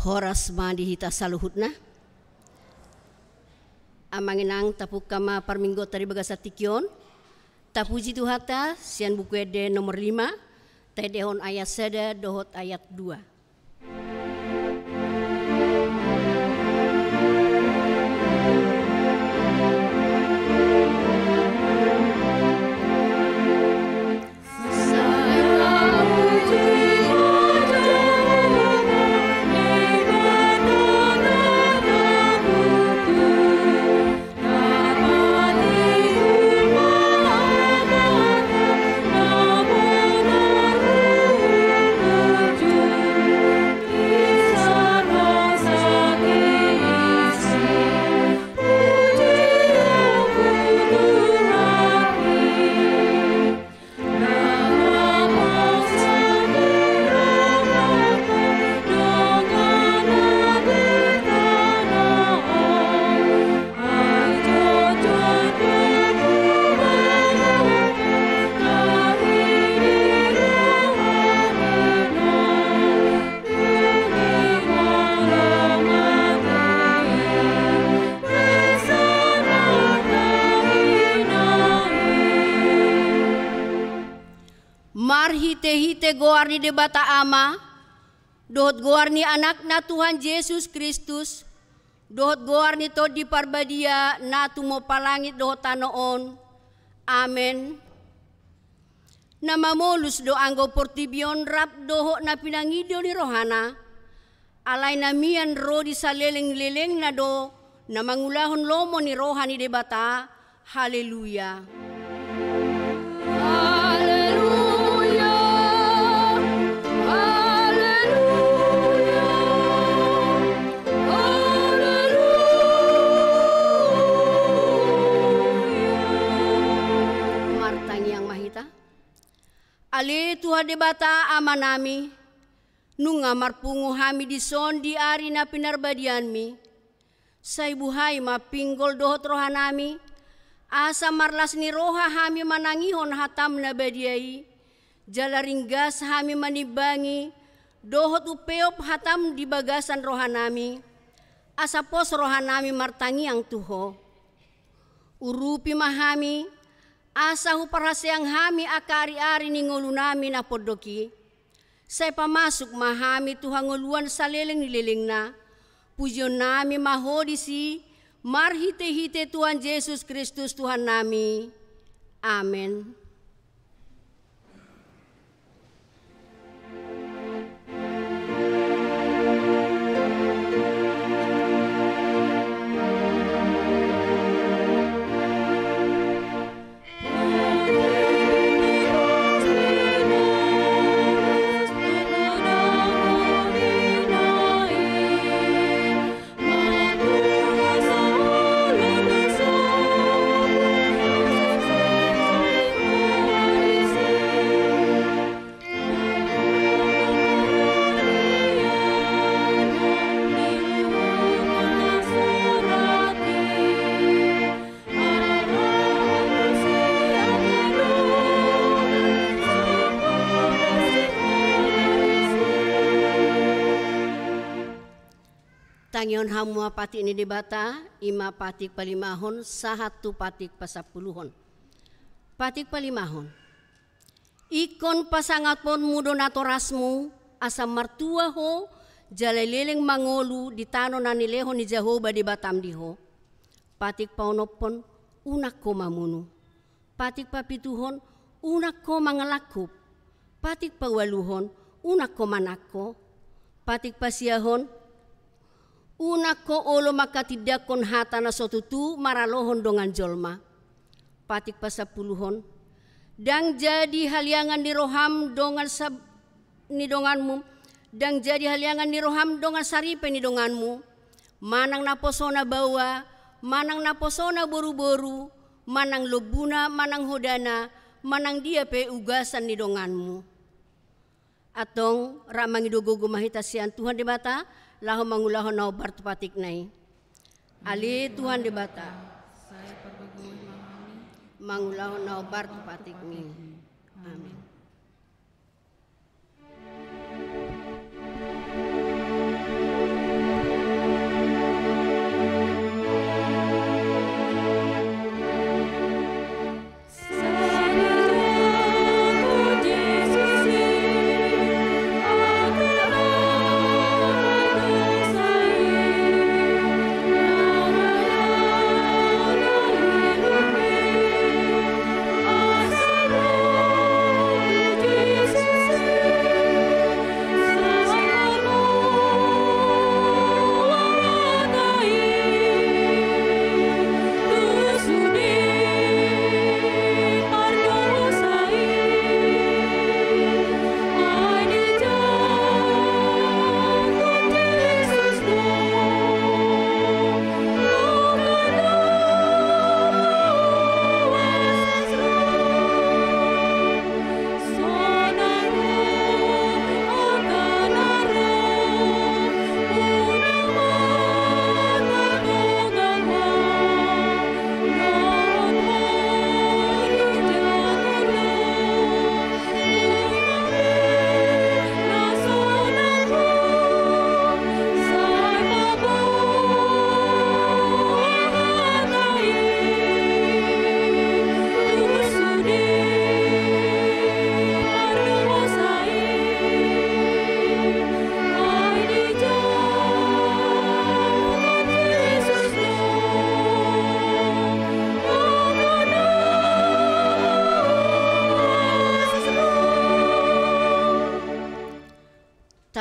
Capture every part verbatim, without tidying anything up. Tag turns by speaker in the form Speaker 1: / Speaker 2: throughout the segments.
Speaker 1: horas mandi hita saluhutna. Amanginang tapuk kama parminggo tari bagasa tikyon. Tapuji tuhata sian buku ede nomor lima. Tedehon ayat seda dohot ayat dua. Hite-hite goar ni debata ama, dohot goar ni anak na Tuhan Yesus Kristus, dohot goar ni to di parbadia na tumo palangit dohot tanoon. Amen. Namamolus do anggo portibion rap dohot na pinangido ni rohana, alay na mian ro di sa leleng-leleng na do, na mangulahon lomo ni rohani debata. Haleluya. Ali Tuhan debata amanami, nunga marpungu hami di son di ari na pinarbadian mi, say buhay mapinggol dohot rohanami, asa marlas ni roha hami manangihon hatam na badiai, jalaringgas hami manibangi, dohot upeop hatam di bagasan rohanami, asa pos rohanami martangi ang tuho, urupi mahami, asa huparhasyang hami akari-ari ni ngulunami na podoki. Say pamasok mahami Tuhan nguluan sa leleng-leleng na. Pujon nami mahodisi, marhite-hite Tuhan Yesus Kristus Tuhan nami. Amen. Tangyon hamua patik ni debata, ima patik palimahon, sahatu patik pasapuluhon. Patik palimahon. Ikon pasangat pon mudo natorasmu, asa martua ho, jalaleleng mangolu di tano na nileho ni Jehovah di batam diho. Patik paunopon, unak ko mamunu. Patik papituhon, unak ko mangalakup. Patik pawaluhon, unak ko manako. Patik pasiyahon, unak ko olo makatidakon hata na sotutu maralohon dongan jolma. Patik pasapuluhon, dang jadi haliangan ni roham dongan sab ni donganmu, dang jadi haliangan ni roham dongan saripe ni donganmu. Manang naposona bawa, manang naposona boru-boru, manang lobuna, manang hodana, manang dia pe ugasan ni donganmu. Atong ramang idogogo mahitasian Tuhan debata, laho mangulahon na obar tupatik nai. Ali Tuhan debata.
Speaker 2: Saya perbagoy mahami.
Speaker 1: Mangulahon na obar tupatik mi. Amin.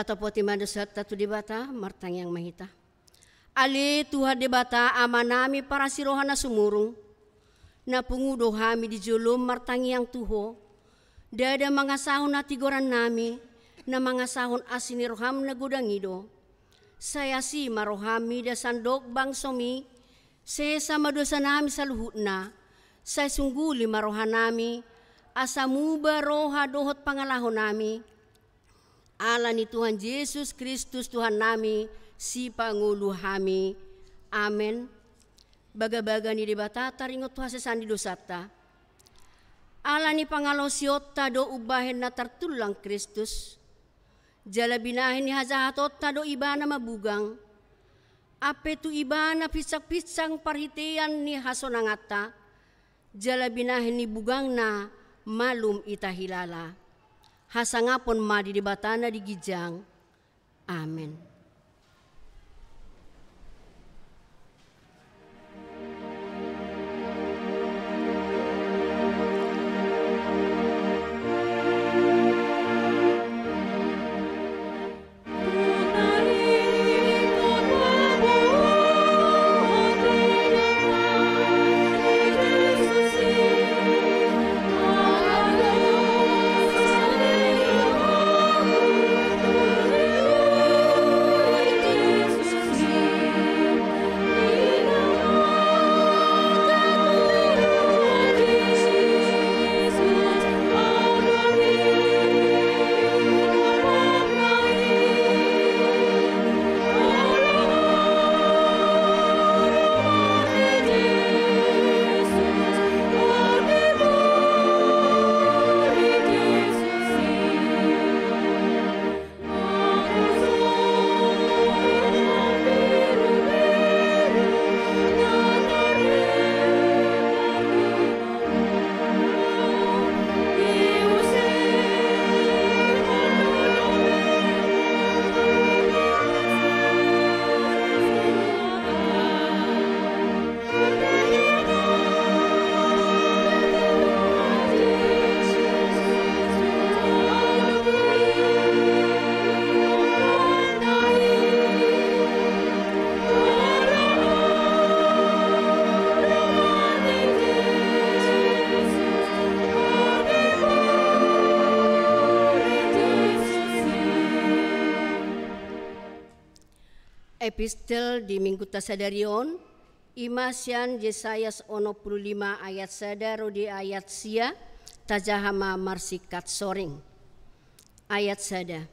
Speaker 1: Tata poti mandosat tatu debata martang yang mahita. Ale Tuhan debata amanami para sirohana sumurung. Na pungudo hami di julum martang yang tuho. Dada mga sahon na tigoran nami. Na mga sahon asiniroham na gudangido. Saya si marohami da sandok bang somi. Saya sama dosa nami sa luhut na. Saya sungguli marohan nami. Asamuba roha dohot pangalahon nami. Ala ni Tuhan Yesus Kristus Tuhan nami. Si Pangulo hami. Amen. Baga-baga ni debata taringot Tuhan sesandi dosata. Ala ni pangalaw siyota do ubahin na tartulang Kristus. Jala binahin ni hazahatot ta do iba na mabugang. Ape tu iba na pisak-pisang parhitian ni hasonangata. Jala binahin ni bugang na malum itahilala. Hasangapon madi debata na digijang. Amen. Epistel di Minggu Tasadarion, Imasian Yesayas ono puluh lima ayat sadaro di ayat sia, tajahama marsikat soring. Ayat sada.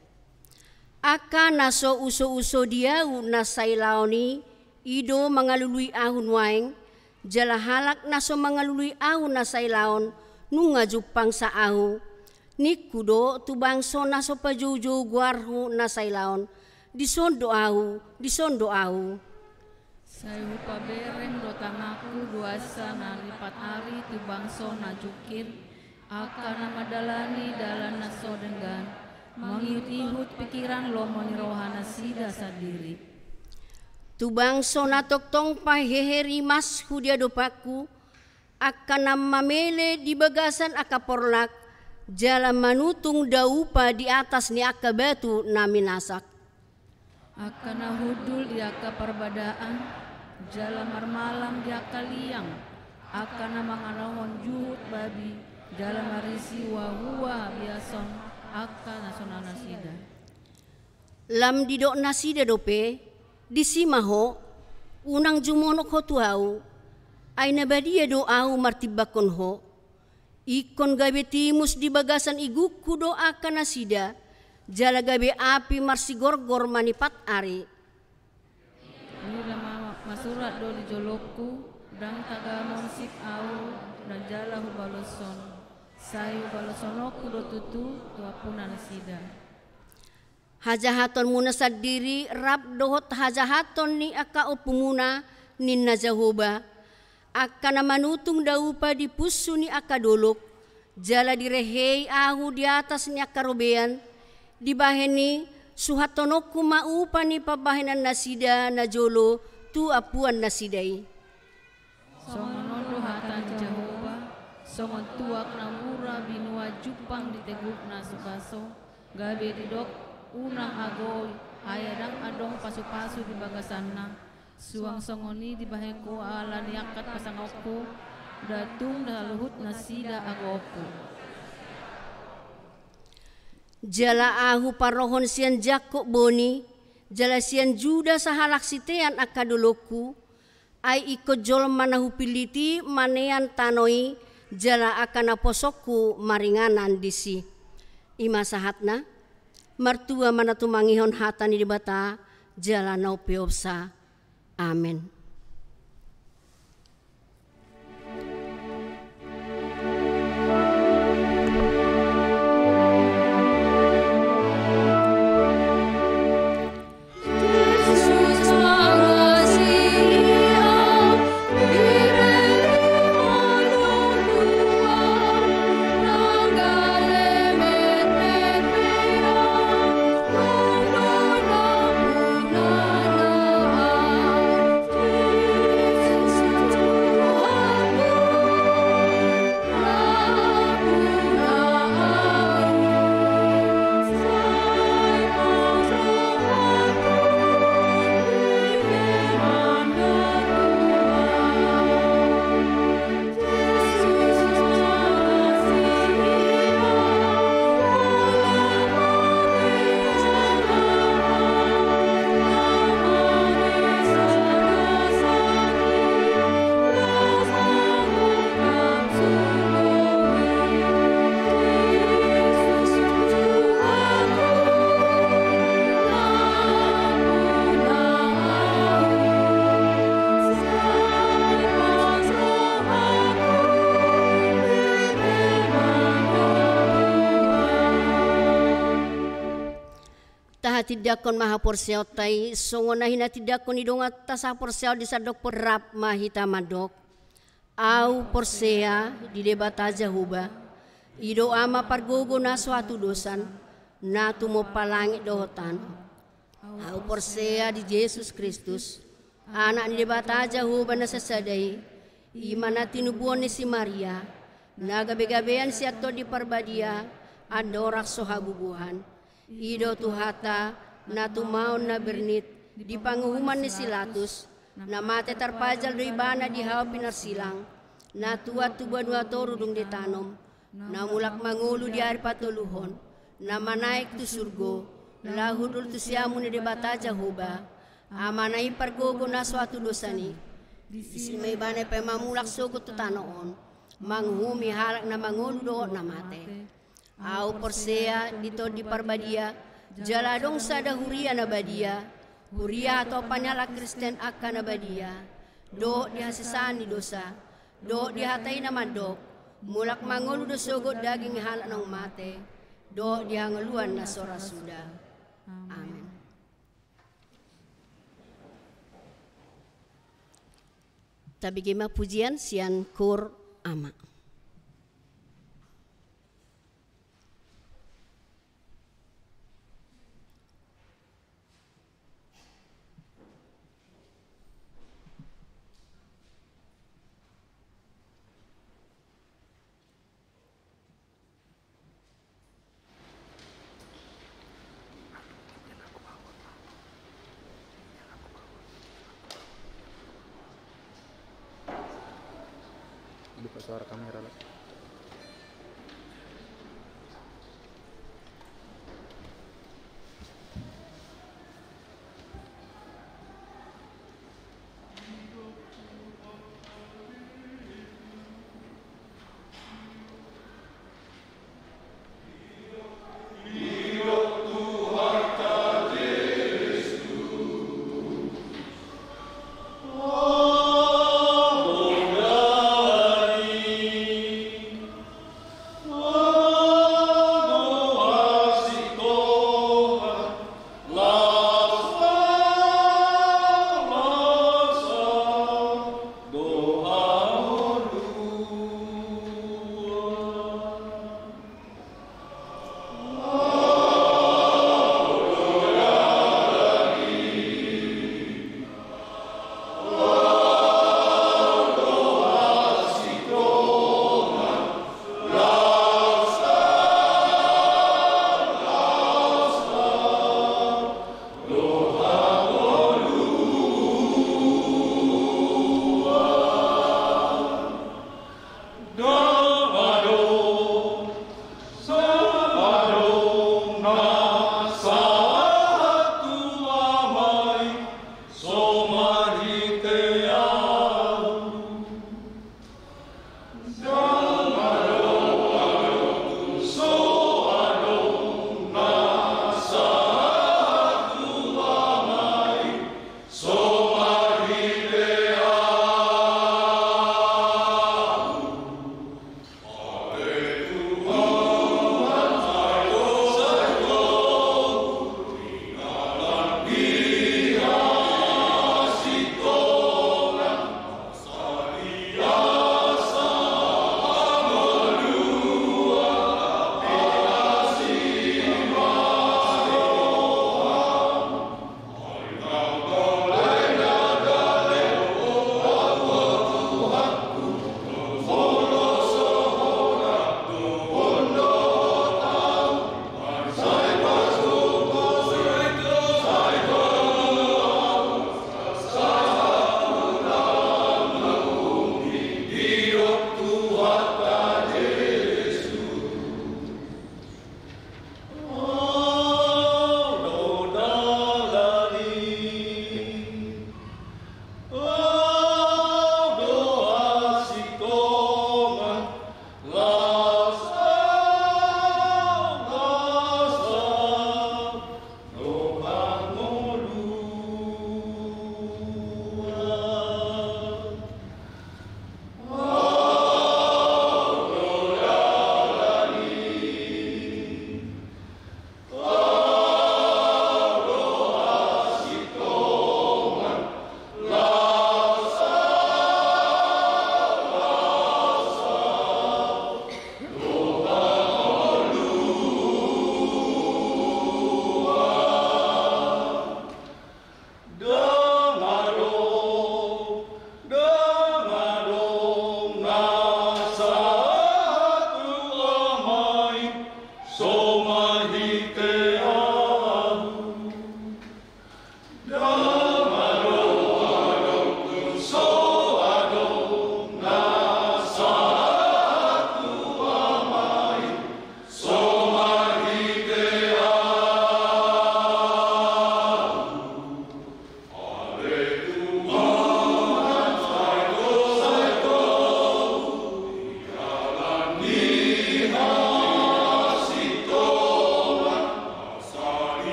Speaker 1: Aka naso uso-uso diau nasailaoni, ido mangalului ahun waeng, jala halak naso mangalului ahun nasailaon, nunga jupang sa ahu, nikudo tubangso naso pajuju guarhu nasailaon, disondo au, disondo au.
Speaker 2: Sayu pabereng do tangaku duasa na lipat ari tu bangso na jukir, akan namadalani dalan naso dengan, mengihut-ihut pikiran lo monirohana sida sadiri.
Speaker 1: Tu bangso na toktong paheheri mas hudia dopaku, akan namamele di bagasan akaporlak, jalan manutung daupa di atas ni akabatu na minasak.
Speaker 2: Akan nahudul di aka perbadaan, jalan marmalam di aka liang, akan namanganahon juhut babi, jalan marisi wahua biason, akan nasonana sida.
Speaker 1: Lam didok nasida dope, disimaho, unang jumonok ho tuau, ay nabadia doau martibakon ho, ikon gabe timus di bagasan iguku do akan nasida, jala gabe api marsigorgor manipat ari.
Speaker 2: Ini lama masurat do di jolokku, dan tagamon sip au, dan jala hu baloson. Sayu balosonokku do tutu, tuapuna nasida.
Speaker 1: Hajahaton muna sa diri, rap dohot hajahaton ni aka opumuna ninna Jehoba. Aka na manutung daupa di puso ni aka dolok, jala direhei ahu di atas ni aka robean, di baheni suhatonokku maupa ni pabahenan nasida na jolo tu apuan nasidai.
Speaker 2: Songonondo hatan Jehoba, songon tuak na mura binua jupang di teguk na sukaso, gabe didok unang agoy ayadang adong pasu-pasu di bagasanna suang songoni di baheko ala niakat pasangokku datung daluhut nasida agoku
Speaker 1: jala ahu parohon sian Jakob boni jala sian Juda sahalak sitean akadoloku ai iko jol manahu piliti manean tanoi jala akan aposokku maringanan disi ima sahatna martua mana tumangihon hatani di bata jala nau peopsa amin. Tidak kon maha porsiao tai songona hina tidak kon idonga tasa porsiao di sadok perap mahita madok au porsea di debata jahuba ido ama pargogo na suatu dosan na tumo palangit dohotan au porsea di Yesus Kristus anak di debata jahuba na sasadai imana tinubuan ni si Maria na gabe-gabean si ato di parbadia adorak sohabubuhan ido tuhata na tumaon na bernit di panguhuman ni Silatus na mate tarpajal do ibana di hawa pinarsilang na tuwa tuba dua torudong di tanom na mulak mangulu di ari patuluhon na manaik tu surgo lahudul tu siamu ni debata jahuba amanai pargogo na suatu dosani isi may ibana pa mamulak sugot tu tanoon manghumi halak na mangulu do na mate au porsea dito di parbadia jaladong sada huria na badia huria atau panyala Kristen akan na badia do dihasisani dosa do dihatai na mandok mulak mangulu do sogot daging halak ng mate do dihangaluan na sora suda amen. Tabigima pujian sian kur ama.
Speaker 3: Buka suara kamera lah.
Speaker 4: Oh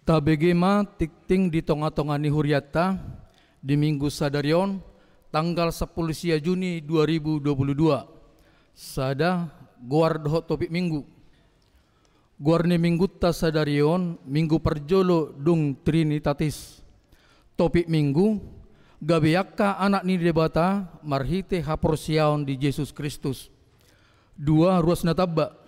Speaker 4: Tabegema tikting di tonga-tonga ni Huriata di Minggu Sadarion tanggal sepuluh Juni dua ribu dua puluh dua. Sada guar doho topik minggu. Guar ni minggu ta Sadarion minggu perjolo dung Trinitatis. Topik minggu gabiaka anak ni debata marhite haporsiaon di Yesus Kristus. Dua ruas natabba.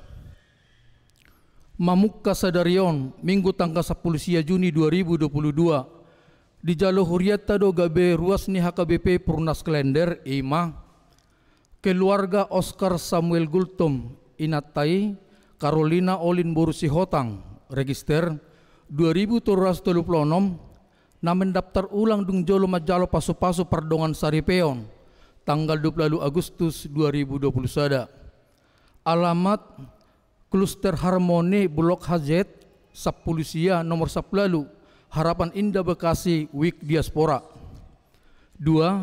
Speaker 4: Mamukka Sadarion minggu tanggal sepuluh Juni dua ribu dua puluh dua di Jalo Huriata do gabe ruas ni H K B P Purnas Klender ima keluarga Oscar Samuel Gultom inatai Carolina Olin Borusi Hotang register dua ribu tujuh ratus tiga puluh enam na mendaftar ulang dung Jolo Majalo pasu-pasu pardongan Saripeon tanggal dua puluh Agustus dua ribu dua puluh sada. Alamat Kluster Harmoni Blok H Z Sapulusia nomor sepuluh Harapan Indah Bekasi Wik Diaspora. Dua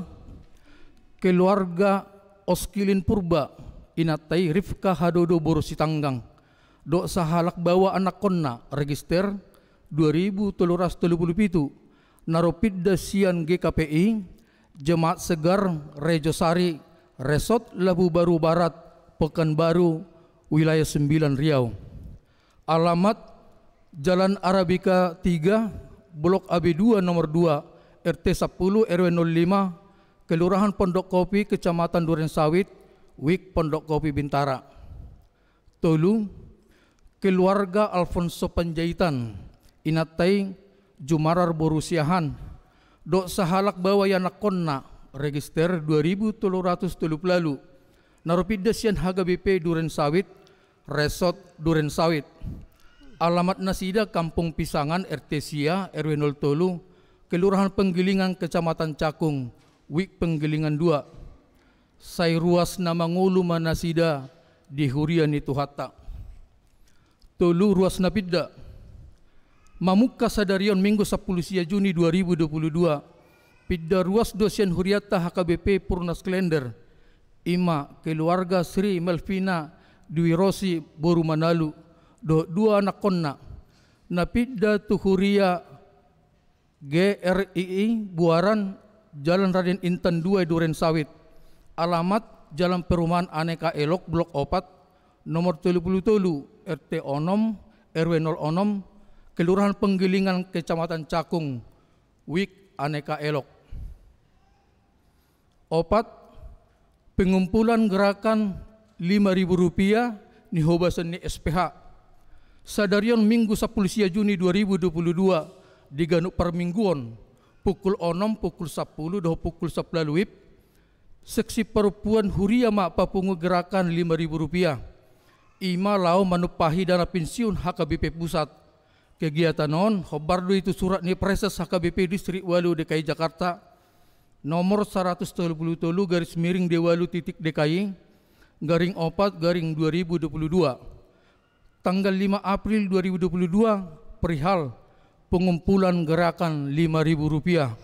Speaker 4: keluarga Oskilin Purba inatai Rifka Hadodo Borusi Tanggang do sahalak bawa anak konna register dua ribu tujuh ratus tiga puluh tujuh Naropidda Sian G K P I Jemaat Segar Rejosari Resort Labu Baru Barat Pekanbaru Wilayah sembilan Riau. Alamat Jalan Arabika tiga Blok A B dua nomor dua R T sepuluh R W nol lima Kelurahan Pondok Kopi Kecamatan Durensawit Wik Pondok Kopi Bintara. Tolu keluarga Alfonso Panjaitan inatai Jumarar Borusiahan dok sahalak bawa yanak konna register dua ribu tujuh ratus tujuh puluh Naropidasian H G B P Durensawit Resort Durensawit. Alamat Nasida Kampung Pisangan R T Sia R W nol tiga Kelurahan Penggilingan Kecamatan Cakung Wik Penggilingan dua. Sai ruas nama ngulu manasida di Hurian itu hatta. Tolu ruas napidda. Mamukka Sadarion minggu sepuluh Juni dua ribu dua puluh dua. Pidda ruas dosian Huriata H K B P Purnas Klender. Ima keluarga Sri Melvina Dwi Rosi Boru Manalu do dua anak konna napidda tuhuria G R I I Buaran Jalan Raden Intan dua Duren Sawit. Alamat Jalan Perumahan Aneka Elok Blok Opat nomor tujuh puluh tujuh R T Onom R W nol enam Kelurahan Penggilingan Kecamatan Cakung Wik Aneka Elok. Opat pengumpulan gerakan lima ribu rupiah nihobasan ni S P H. Sadarion minggu sepuluh Juni dua ribu dua puluh dua di Ganuk Permingguan pukul enam pukul sepuluh do pukul sepuluh wib seksi perempuan Huria mak papungu gerakan lima ribu rupiah. Ima lau manupahi dana pensiun H K B P Pusat. Kegiatan non hobardo itu surat ni Preses H K B P Distrik Walu D K I Jakarta nomor seratus tiga puluh tiga garis miring Dewalu titik D K I garing opat garing dua ribu dua puluh dua tanggal lima April dua ribu dua puluh dua perihal pengumpulan gerakan lima ribu rupiah.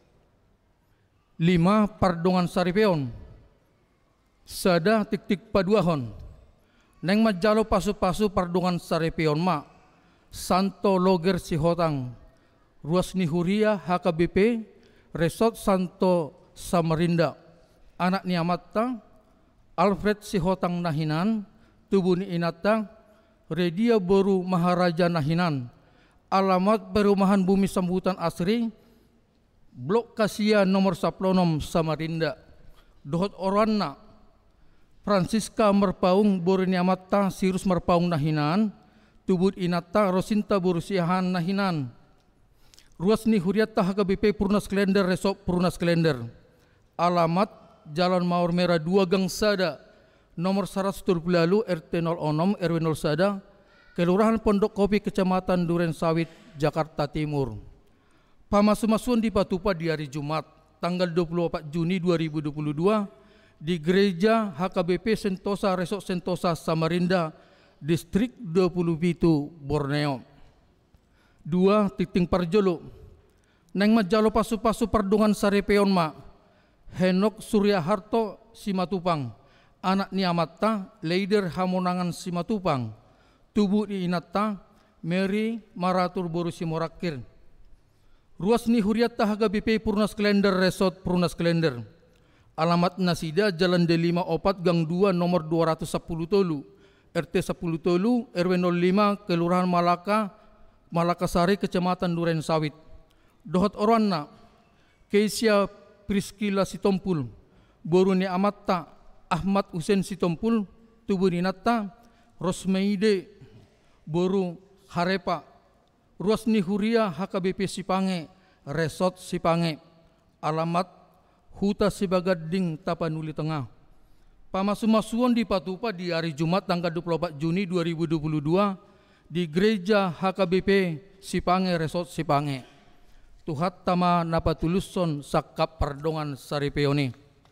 Speaker 4: Lima Pardongan Saripeon sada tik-tik paduahon neng majalo pasu-pasu Pardongan Saripeon ma Santo Loger Sihotang ruas Nihuria H K B P Resort Santo Samarinda anak niamata Alfred Sihotang Nahinan tubuh ni inata Redia Boru Maharaja Nahinan. Alamat Perumahan Bumi Sambutan Asri Blok Kasia nomor sepuluh Samarinda. Dohot Oranna Francisca Merpaung Boru niamata Sirus Merpaung Nahinan tubuh inata Rosinta Borusiahan Nahinan. Ruas ni Huriata H K B P Purnas Klender Resort Purnas Klender. Alamat Jalan Mawar Merah dua Gang Sada nomor seratus tujuh puluh R T nol enam R W nol Sada Kelurahan Pondok Kopi Kecamatan Duren Sawit Jakarta Timur. Pamasu-masuan di Patupa di hari Jumat tanggal dua puluh empat Juni dua ribu dua puluh dua di Gereja H K B P Sentosa Resort Sentosa Samarinda Distrik dua puluh tujuh Borneo. Dua Titing Parjolo neng majalo pasu-pasu Pardongan Saripeon ma Henok Surya Harto Simatupang anak niamata Leider Hamonangan Simatupang tubuh di inata Mary maratur boru simorakir. Ruas ni huriat H K B P Purnas Klender Resort Purnas Klender. Alamat Nasida Jalan D lima Opat Gang dua nomor dua ratus sepuluh Tolu, R T sepuluh Tolu, R W nol lima, Kelurahan Malaka, Malakasari, Kecamatan Duren Sawit. Dohot Orwana, Keisha Priskila Sitompul, Boruni Amatta, Ahmad Hussein Sitompul, Tubuninata, Rosmeide, Boru Harepa. Ruas ni Huria H K B P Sipange, Resort Sipange. Alamat Huta Sibagading Tapanuli Tengah. Pamasu-masuan di Patupa di hari Jumat tanggal dua puluh empat Juni dua ribu dua puluh dua di Gereja H K B P Sipange Resort Sipange. Tuhat tama napatuluson sakap pardongan saripeoni.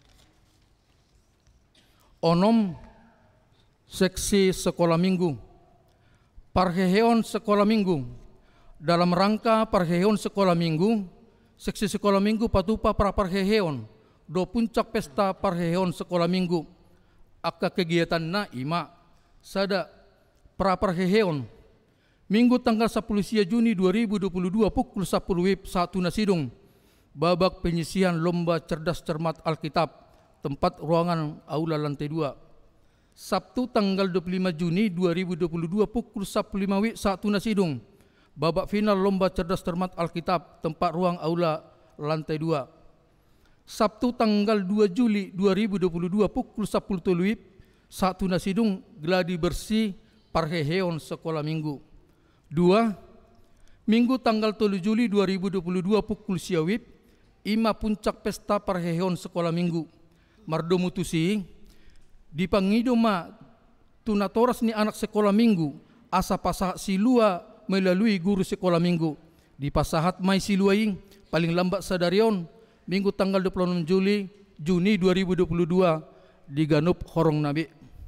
Speaker 4: Onom seksi sekolah minggu. Parheheon sekolah minggu. Dalam rangka parheheon sekolah minggu, seksi sekolah minggu Patupa pra parheheon do puncak pesta parheheon sekolah minggu. Akka kegiatan na ima sada pra parheheon Minggu tanggal sepuluh Juni dua ribu dua puluh dua pukul sepuluh W I B satu Nasidung. Babak penyisihan lomba cerdas cermat Alkitab, tempat ruangan aula lantai dua. Sabtu tanggal dua puluh lima Juni dua ribu dua puluh dua pukul sepuluh lima W I B satu Nasidung. Babak final lomba cerdas cermat Alkitab, tempat ruang aula lantai dua. Sabtu tanggal dua Juli dua ribu dua puluh dua pukul sepuluh W I B satu Nasidung, gladi bersih parheheon sekolah minggu. Dua, Minggu tanggal tiga Juli dua ribu dua puluh dua pukul sia W I B, ima puncak pesta parheheon sekolah minggu. Mardo mutusi dipangidoma tunatoras ni anak sekolah minggu asa pasahat silua melalui guru sekolah minggu. Di pasahat mai siluaing paling lambat sadarion Minggu tanggal dua puluh enam Juli Juni dua ribu dua puluh dua di Ganup Horong Nabi.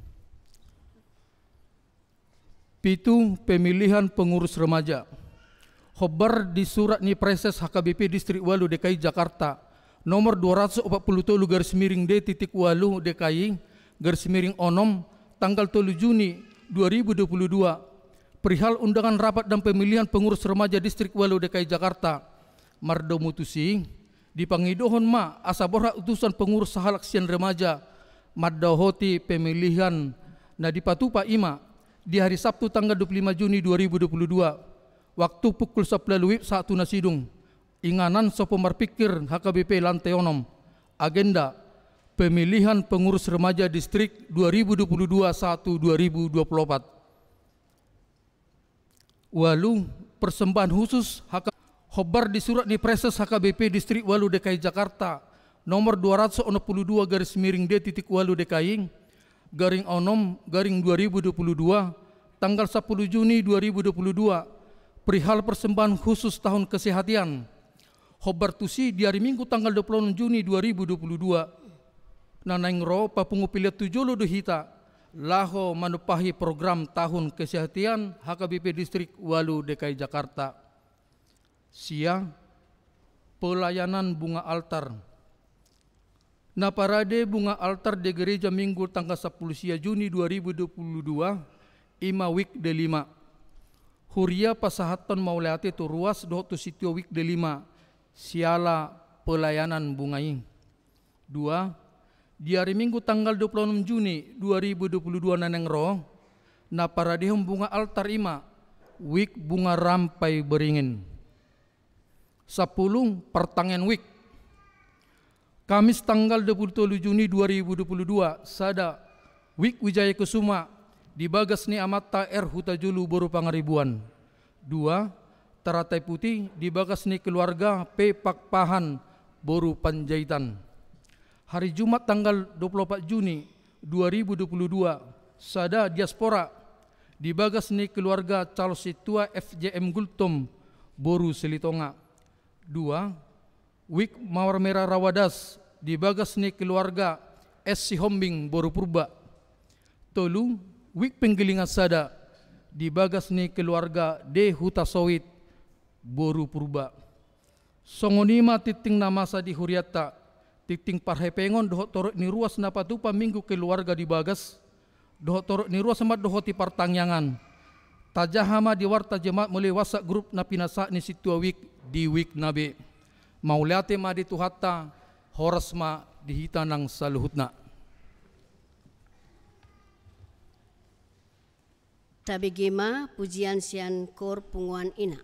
Speaker 4: Pitu, pemilihan pengurus remaja. Khobar di surat ni Preses H K B P Distrik Walu D K I Jakarta nomor dua ratus empat puluh tiga garis miring D titik Walu D K I garis miring onom tanggal tiga Juni dua ribu dua puluh dua perihal undangan rapat dan pemilihan pengurus remaja Distrik Walu D K I Jakarta. Mardo mutusi dipangidohon ma asaborha utusan pengurus sahalaksian remaja madahoti pemilihan na di Patupa ima di hari Sabtu tanggal dua puluh lima Juni dua ribu dua puluh dua waktu pukul sepuluh W I B satu Nasidung. Inganan sopo marpikir H K B P lantai onom. Agenda pemilihan pengurus remaja distrik dua ribu dua puluh dua sampai dua ribu dua puluh empat. Walu persembahan khusus H K Khobar di surat ni Preses H K B P Distrik Walu D K I Jakarta nomor dua ratus enam puluh dua garis miring D titik Walu D K I garing onom garing dua ribu dua puluh dua tanggal sepuluh Juni dua ribu dua puluh dua perihal persembahan khusus tahun kesehatan. Khobar tusi di hari Minggu tanggal dua puluh enam Juni dua ribu dua puluh dua nanaing ro papungupilia tujolo dohita laho manupahi program tahun kesehatan H K B P Distrik Walu D K I Jakarta. Sia pelayanan bunga altar. Na parade bunga altar di gereja Minggu tanggal sepuluh Juni dua ribu dua puluh dua ima week de lima. Huria pasahatan maulati tu ruas dohtu sitio week de lima. Siala pelayanan bungai. Dua, di hari Minggu tanggal dua puluh enam Juni dua ribu dua puluh dua naneng roh na paradehum bunga altar ima week bunga rampai beringin. Sepuluh pertangian week. Kamis tanggal dua puluh tujuh Juni dua ribu dua puluh dua sada week Wijaya Kusuma di Bagas ni Amata R Huta Julu Boru Pangaribuan. Dua, Teratai Putih di Bagas ni keluarga P Pakpahan Boru Panjaitan. Hari Jumat tanggal dua puluh empat Juni dua ribu dua puluh dua sada diaspora di Bagas ni keluarga Charles Situa F J M Gultom Boru Selitonga. Dua, Wik Mawar Merah Rawadas di Bagas ni keluarga S Sihombing Boru Purba. Tolu, Wik Penggilingan Sada di Bagas ni keluarga D Huta Sawit Boru Purba. Songonima titing namasa di Huriata titing parhepengon dohot torok ni ruas na Patupa Minggu keluarga di Bagas dohot torok ni ruas sama dohoti partangyangan tajahama di warta jemaat mulai wasak grup na pinasa ni situa wik di wik nabe mauliate ma di tuhatta horas ma di hitanang saluhutna.
Speaker 1: Tabigima pujian sian kor punguan ina.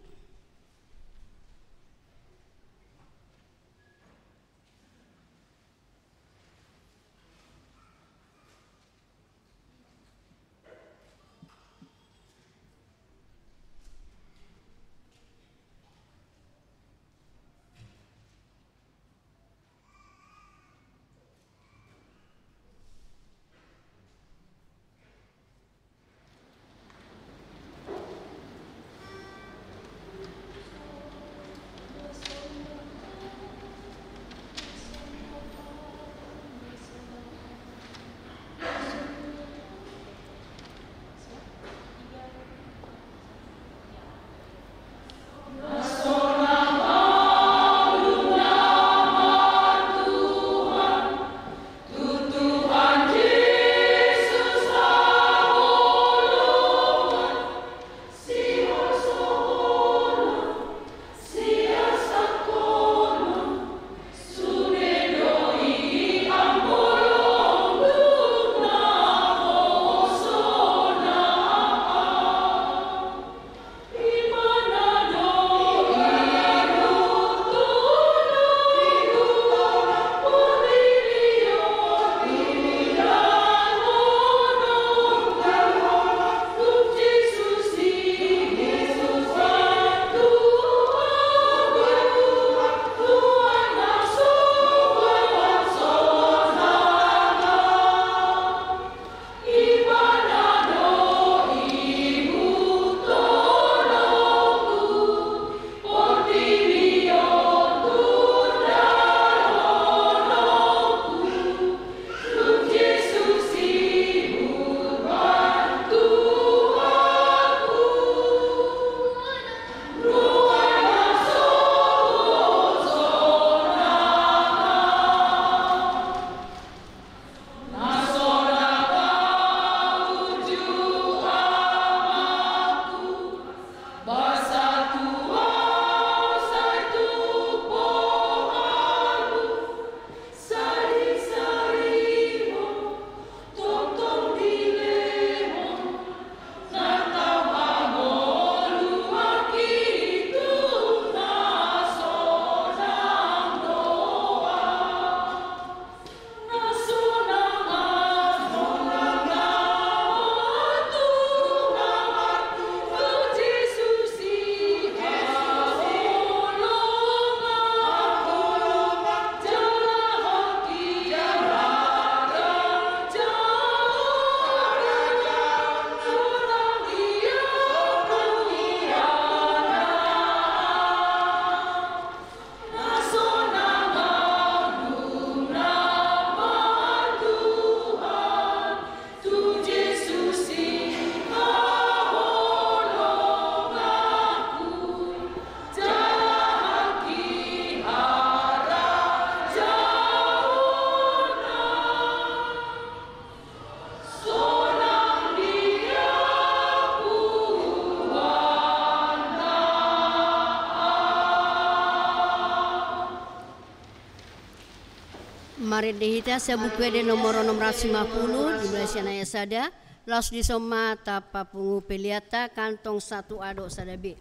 Speaker 1: Mari dihita sebuku de nomor enam ratus lima puluh di Malaysia Naya Sada, los disoma tapa pungu peliata kantong satu adok sadabi.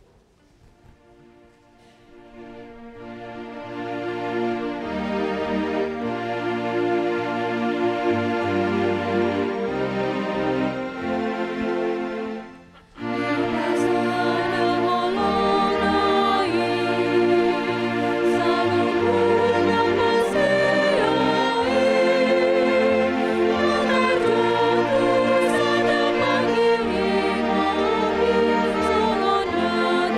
Speaker 5: Solona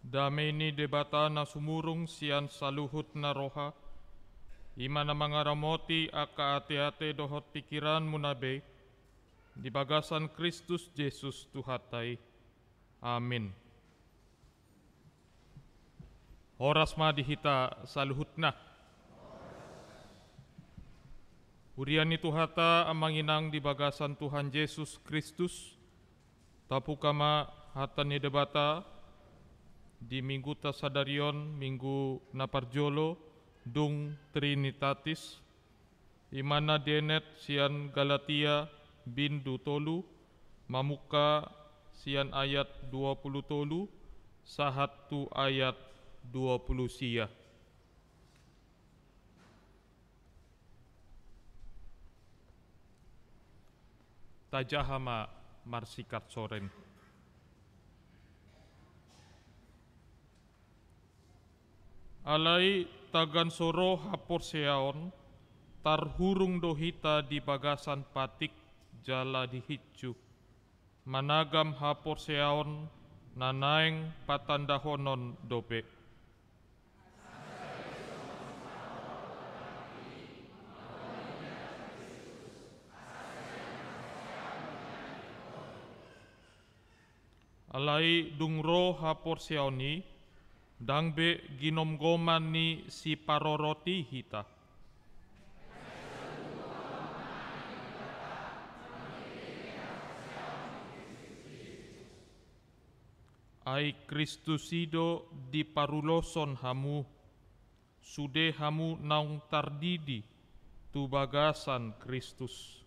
Speaker 5: Damai ini debata na sumurung sian saluhut na roha, ima na mga ramoti aka ate-ate dohot pikiran munabe, di bagasan Kristus Yesus Tuhatai. Amin. Horas ma dihita saluhut na. Urian itu hata amanginang di bagasan Tuhan Yesus Kristus, tapu kama hata ni debata, di minggu tasadarion minggu naparjolo dung Trinitatis imana denet sian Galatia bindu tolu mamuka sian ayat dua puluh tolu sahatu ayat dua puluh sia. Tajahama marsikat soren. Alai tagan soro hapor seaon, tarhurung dohita di bagasan patik jala dihicu. Managam hapor seaon, nanaeng patandahonon dope. Alai dungro hapor seaoni, dangbe ginom goman ni si paroroti hita. Ai Kristusido di paruloson hamu, sude hamu naung tardidi tu bagasan Kristus.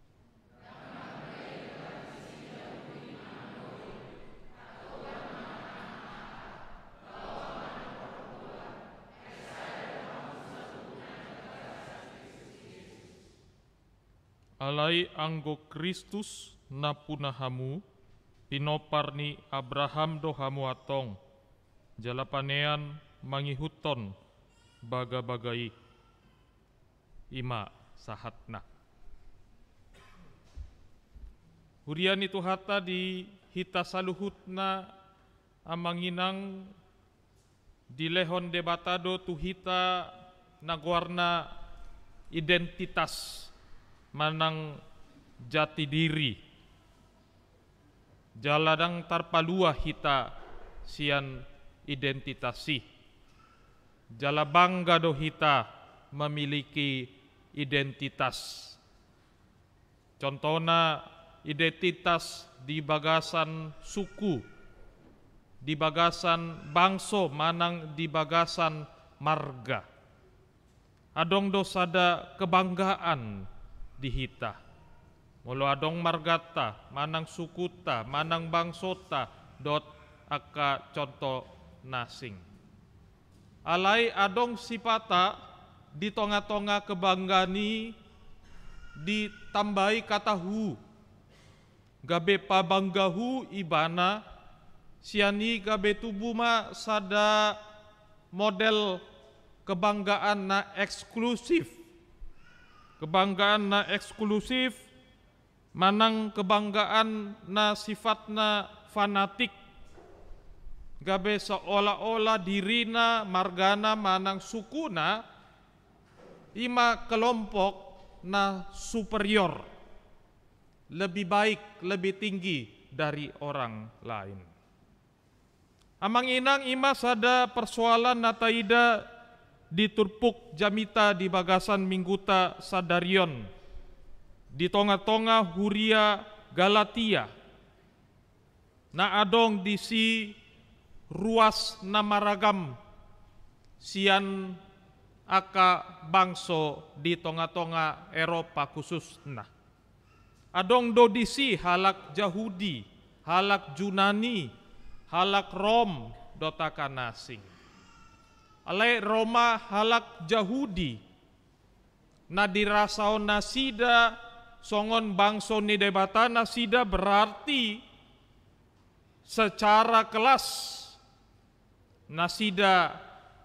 Speaker 5: Alai anggo Kristus na punahamu, pinopar ni Abraham dohamu atong, jalapanean mangihuton baga-bagai, ima sahatna. Hurian itu hata di hita saluhutna amanginang di lehon debatado tu hita nagwarna identitas manang jati diri. Jaladang tarpalua hita sian identitasi. Jala bangga do hita memiliki identitas. Contohnya identitas di bagasan suku, di bagasan bangso, manang di bagasan marga. Adong do sada kebanggaan di hita. Molo adong margata, manang sukuta, manang bangsota, dot aka contoh nasing. Alai adong sipata di tonga-tonga kebanggani ditambahi kata hu. Gabe pabanggahu ibana siani gabe tubuma sada model kebanggaan na eksklusif. Kebanggaan na eksklusif, manang kebanggaan na sifatna fanatik. Gabe seolah-olah dirina margana manang sukuna ima kelompok na superior, lebih baik, lebih tinggi dari orang lain. Amang inang ima sada persoalan nataida diturpuk jamita di bagasan mingguta sadarion di tonga-tonga huria Galatia na adong di si ruas namaragam sian aka bangso di tonga-tonga Eropa khususna. Adong do di si halak Yahudi, halak Yunani, halak Rom dotaka nasing. Alai Roma halak Yahudi na dirasao nasida songon bangso ni debata nasida berarti secara kelas nasida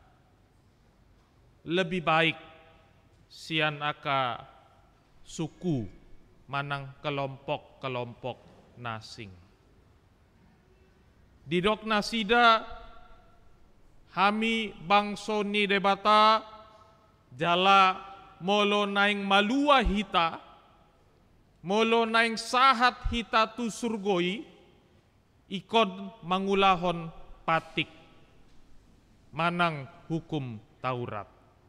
Speaker 5: lebih baik sian aka suku manang kelompok-kelompok nasing. Di dok nasida hami bangso ni debata jala molo naing malua hita, molo naing sahat hita tu surgoi, ikon mangulahon patik manang hukum Taurat.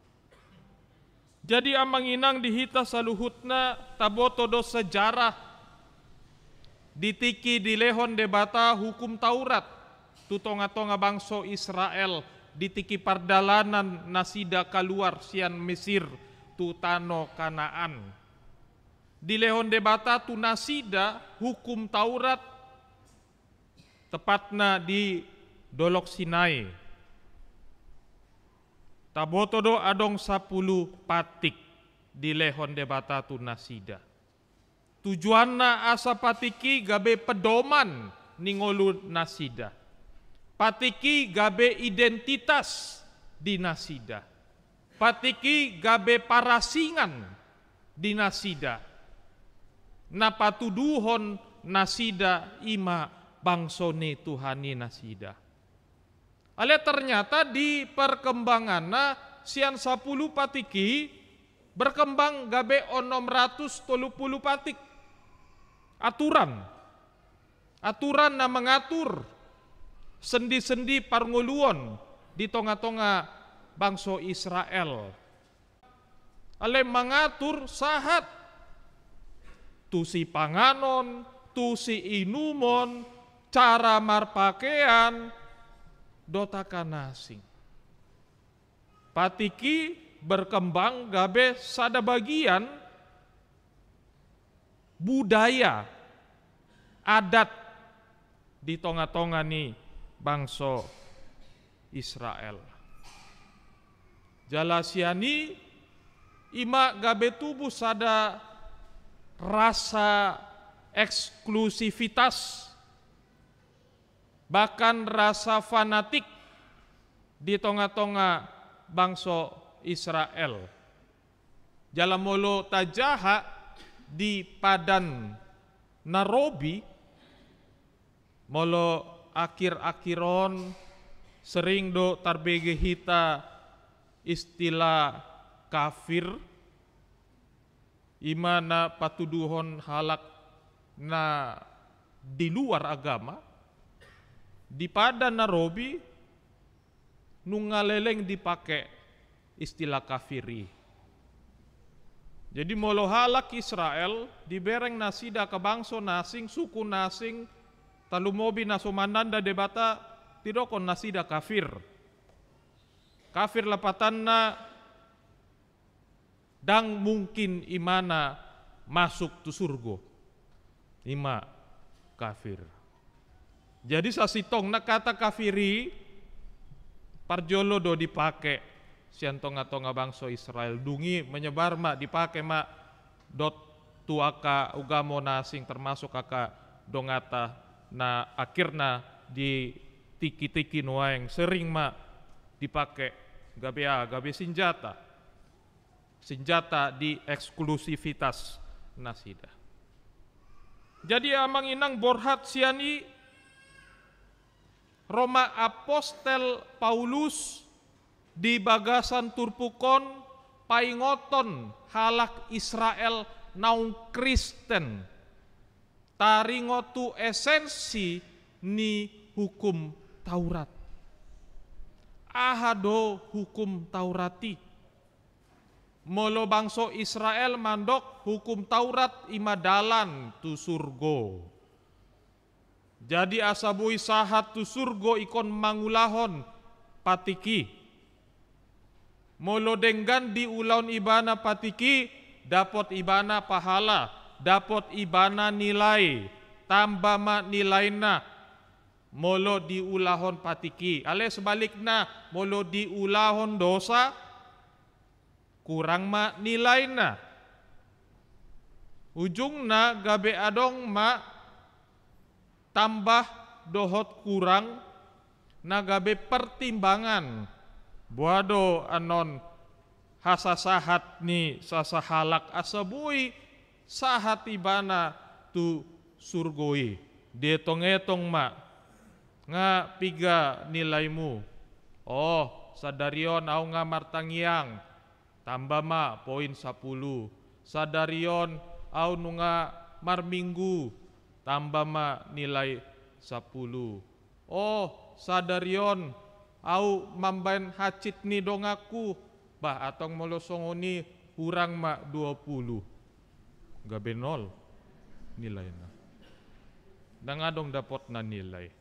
Speaker 5: Jadi amang inang dihita saluhutna taboto do sejarah ditiki dilehon debata hukum Taurat tu tonga-tonga bangso Israel ditiki pardalanan nasida keluar sian Mesir tu tano Kanaan. Dilehon debata tu nasida hukum Taurat tepatna di Dolok Sinai. Taboto do adong sapuluh patik di lehon debata tu nasida. Tujuanna asa patiki gabe pedoman ningolu nasida. Patiki gabe identitas di nasida. Patiki gabe parasingan di nasida. Napatuduhon nasida ima bangsone Tuhani nasida. Ale ternyata di perkembanganna sian sapuluh patiki berkembang gabe onom ratus tolu puluh patik. Aturan. Aturan na mengatur sendi-sendi parnguluon di tonga-tonga bangso Israel. Ale mengatur sahat tusi panganon, tusi inumon, cara marpakaian, dota nasing. Patiki berkembang gabe sada bagian budaya adat di tonga-tonga ni bangso Israel. Jalasiani ima gabe tubuh sada rasa eksklusivitas, bahkan rasa fanatik di tonga-tonga bangso Israel. Jalamolo tajaha di padan Narobi, molo akhir-akhiron sering do tarbege hita istilah kafir, imana patuduhon halak na di luar agama. Di padan Narobi nungaleleng dipakai istilah kafiri. Jadi molo halak Israel dibereng nasida ke bangso nasing, suku nasing, talumobi nasomananda debata tidokon nasida kafir. Kafir lapatanna dang mungkin imana masuk tu surgo. Ima kafir. Jadi sasitong na kata kafiri parjolo do dipakai sian tonga-tonga bangso Israel dungi menyebar mak dipakai mak dot tuaka ugamo nasing termasuk kakak dongata na akhirna di tiki-tiki nuaeng sering mak dipakai gabe a gabe senjata senjata di eksklusivitas nasida. Jadi amang inang borhat siani Roma Apostel Paulus di bagasan Turpukon paingoton halak Israel naung Kristen taringotu esensi ni hukum Taurat. Ahado hukum Taurati. Molo bangso Israel mandok hukum Taurat imadalan tu surgo. Jadi asabui sahat tu surgo ikon mangulahon patiki. Molo denggan di ulaun ibana patiki dapat ibana pahala, dapat ibana nilai, tambah ma nilaina. Molo di ulahon patiki. Ale sebaliknya molo di ulahon dosa kurang ma nilaina. Ujungna gabe adong ma tambah dohot kurang na gabe pertimbangan buado anon hasa sahat ni sasahalak asabui sahat ibana tu surgoi. Dietong-etong ma nga piga nilaimu Oh, sadarion au nga martangiang, tambah ma poin sepuluh. Sadarion au nunga marminggu, tambah ma nilai sepuluh. Oh, sadarion au mambain hacit ni dongaku, bah atong molosongoni kurang ma dua puluh. Gabe nol nilainya. Dan adong dapat na nilai.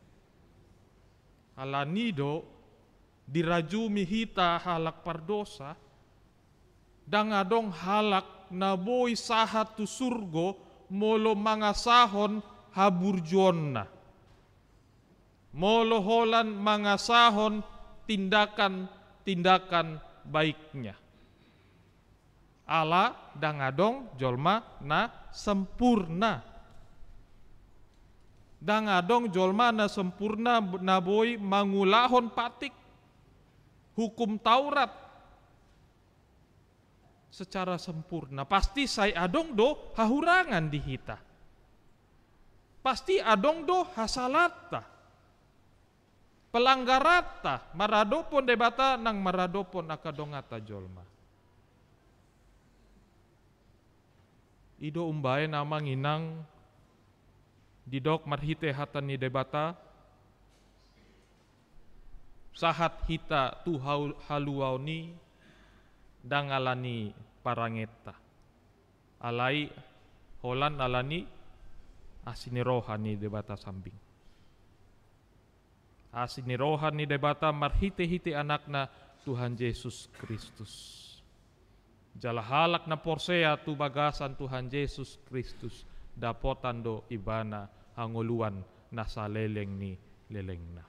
Speaker 5: Alanido dirajumi hita halak pardosa, dan adong halak na boy sahat tu surgo molo mangasahon haburjonna. Molo holan mangasahon tindakan-tindakan baiknya. Allah dan adong jolma na sempurna. Dan adong jolma na sempurna na boy mangulahon patik hukum Taurat secara sempurna. Pasti saya adong do hahurangan di hita. Pasti adong do hasalata. Pelanggarata maradopon debata nang maradopon akadongata jolma. Ido umbae nama nginang didok marhite hatan ni debata sahat hita tu haluau ni dangalani parangeta alai holan alani asini rohani debata sambing asini rohani debata marhite-hite anakna Tuhan Yesus Kristus jala halak na porsea tu bagasan Tuhan Yesus Kristus dapotan do ibana hanguluan nasa leleng ni lelengna.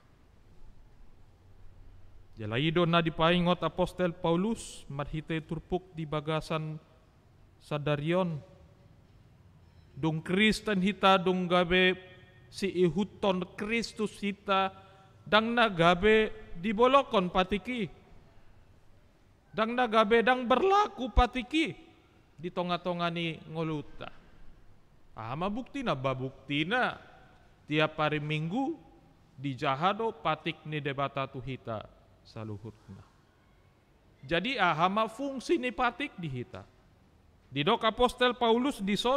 Speaker 5: Jalaido na dipaingot Apostel Paulus marhite turpuk di bagasan sadarion. Dung Kristen hita dung gabe si ihuton Kristus hita dang nagabe dibolokon patiki. Dang nagabe dang berlaku patiki di tonga-tonga ni ngoluta. Ah, mabukti na, babukti na. Tiap hari minggu di jahado patik ni debata tuhita saluhutna. Jadi ahama fungsi ni patik di hita. Di dok Apostel Paulus di son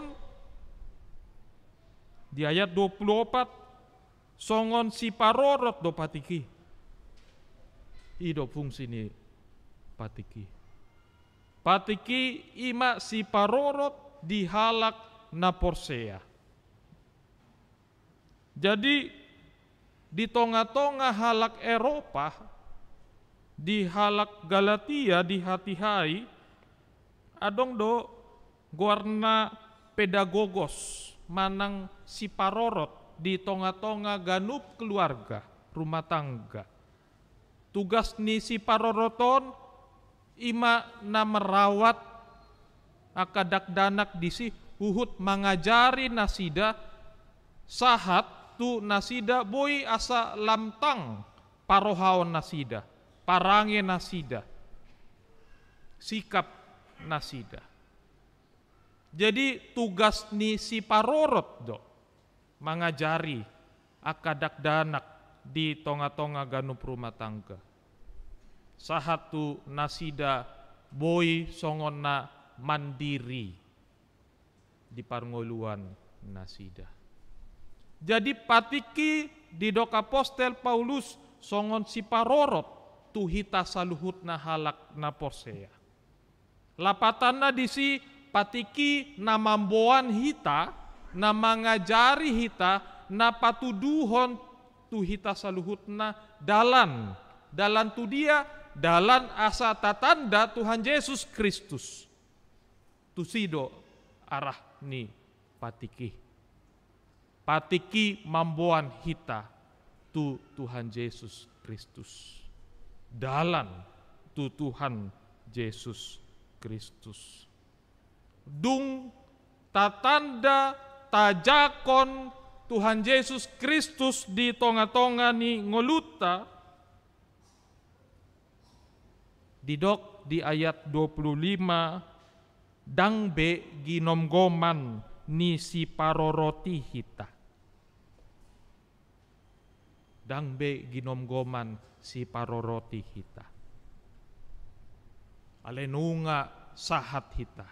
Speaker 5: di ayat dua puluh empat songon si parorot do patiki. Ido fungsi ni patiki. Patiki ima si parorot dihalak na porsea. Jadi di tonga-tonga halak Eropa, di halak Galatia, di hati-hai, adong do guarna pedagogos manang si parorot di tonga-tonga ganup keluarga, rumah tangga. Tugas ni si paroroton ima na merawat akadak danak disi huhut mangajari nasida sahat tu nasida boy asa lamtang parohaon nasida parange nasida sikap nasida. Jadi tugas ni si parorot do mangajari akadak danak di tonga-tonga ganup rumah tangga sahat tu nasida boy songon na mandiri di parngoluan nasida. Jadi patiki di dok Apostel Paulus songon si parorot tu hita saluhut na halak na porsea. Lapatanna disi patiki na mamboan hita na mangajari hita na patuduhon tu hita saluhut na dalan dalan tu dia dalan asa tatanda Tuhan Yesus Kristus. Tu sido arah ni patiki. Patiki mamboan hita tu Tuhan Yesus Kristus. Dalan tu Tuhan Yesus Kristus. Dung tatanda tajakon Tuhan Yesus Kristus di tonga-tonga ni ngoluta didok di ayat dua puluh lima dang be ginomgoman ni si paroroti hita. dang be ginom-goman si paroroti hita. Alenunga sahat hita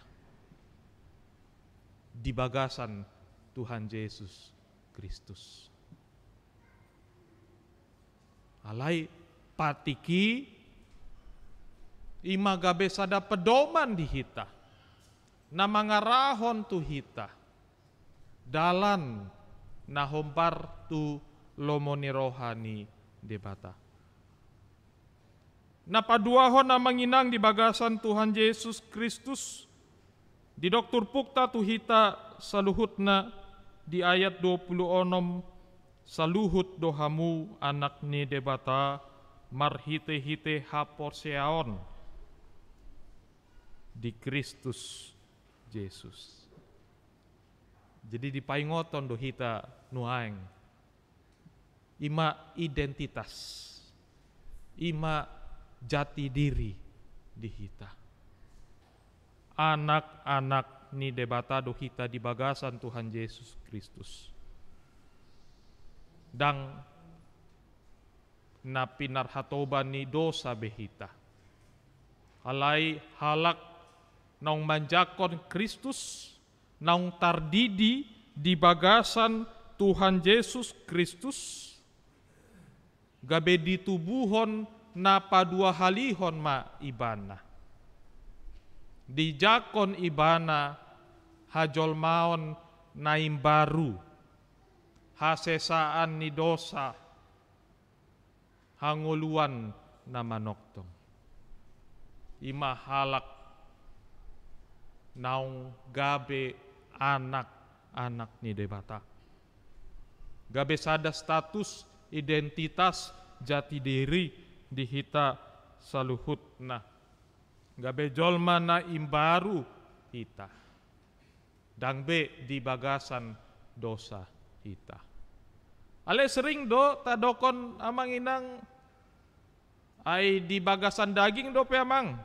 Speaker 5: di bagasan Tuhan Yesus Kristus. Alai patiki ima gabe sada pedoman di hita, na mangarahon tu hita, dalan na hompar tu lomoni rohani debata. Na paduahon na manginang di bagasan Tuhan Yesus Kristus, di doktor pukta tu hita saluhutna di ayat dua puluh enam, saluhut dohamu anak ni debata marhite-hite haporseaon di Kristus Yesus. Jadi dipaingoton do hita nuaeng ima identitas, ima jati diri di hita. Anak-anak ni debata do hita di bagasan Tuhan Yesus Kristus. Dang na pinarhatoban ni dosa behita. Alai halak naung manjakon Kristus, naung tardidi di bagasan Tuhan Yesus Kristus, gabe ditubuhon na padua halihon ma ibana. Di jakon ibana hajol maon naim baru, hasesaan ni dosa, hanguluan na manoktong. Ima halak naung gabe anak-anak ni debata. Gabe sada status identitas jati diri di hita saluhutna. Gabe jolma na imbaru hita. Dang be di bagasan dosa hita. Ale sering do tadokon amang inang ay di bagasan daging do pe amang.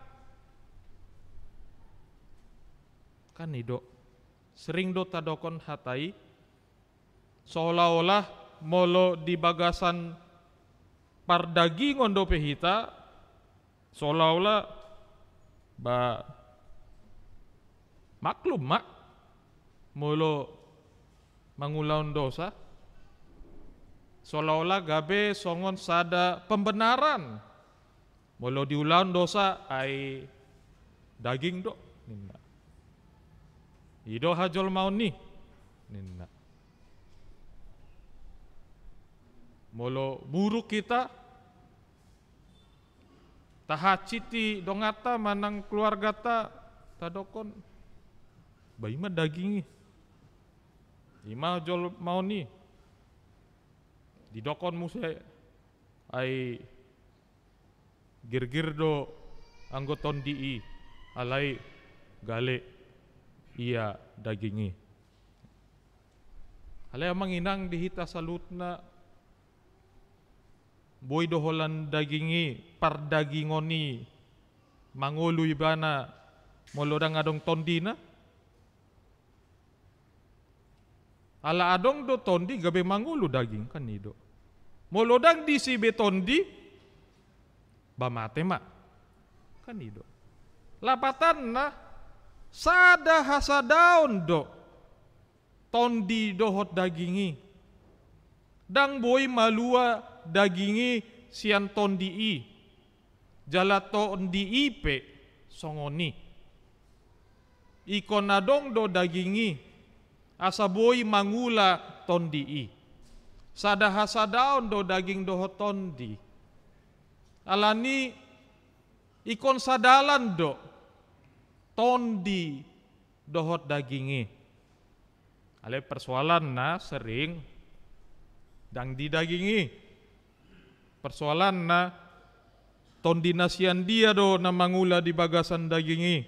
Speaker 5: Kan ido sering do tadokon hatai seolah-olah molo di bagasan pardagingon do pe hita seolah-olah ba maklum mak molo mangulaon dosa seolah-olah gabe songon sada pembenaran molo diulaon dosa ai daging do ninna ido hajol mau ni ninna molo buruk kita tahaciti dongata manang keluarga ta tadokon baima dagingi ima jol mau ni didokon muse ai gir-gir do anggoton di alai gale iya dagingi alai amang inang dihita salutna boy doholan dagingi pardagingoni mangulu ibana molodang adong tondina ala adong do tondi gabe mangulu daging kan ido molodang di si betondi bamate mak kan ido lapatan na sada hasadaon do tondi dohot dagingi dang boy malua dagingi sian tondi i jalato ondi ipe songoni ikon adong do dagingi asaboy mangula tondi i sada hasadaon do daging doho tondi alani ikon sadalan do tondi dohot dagingi ale persoalan na sering dang didagingi persoalan na tondinasian dia do na mangula di bagasan dagingi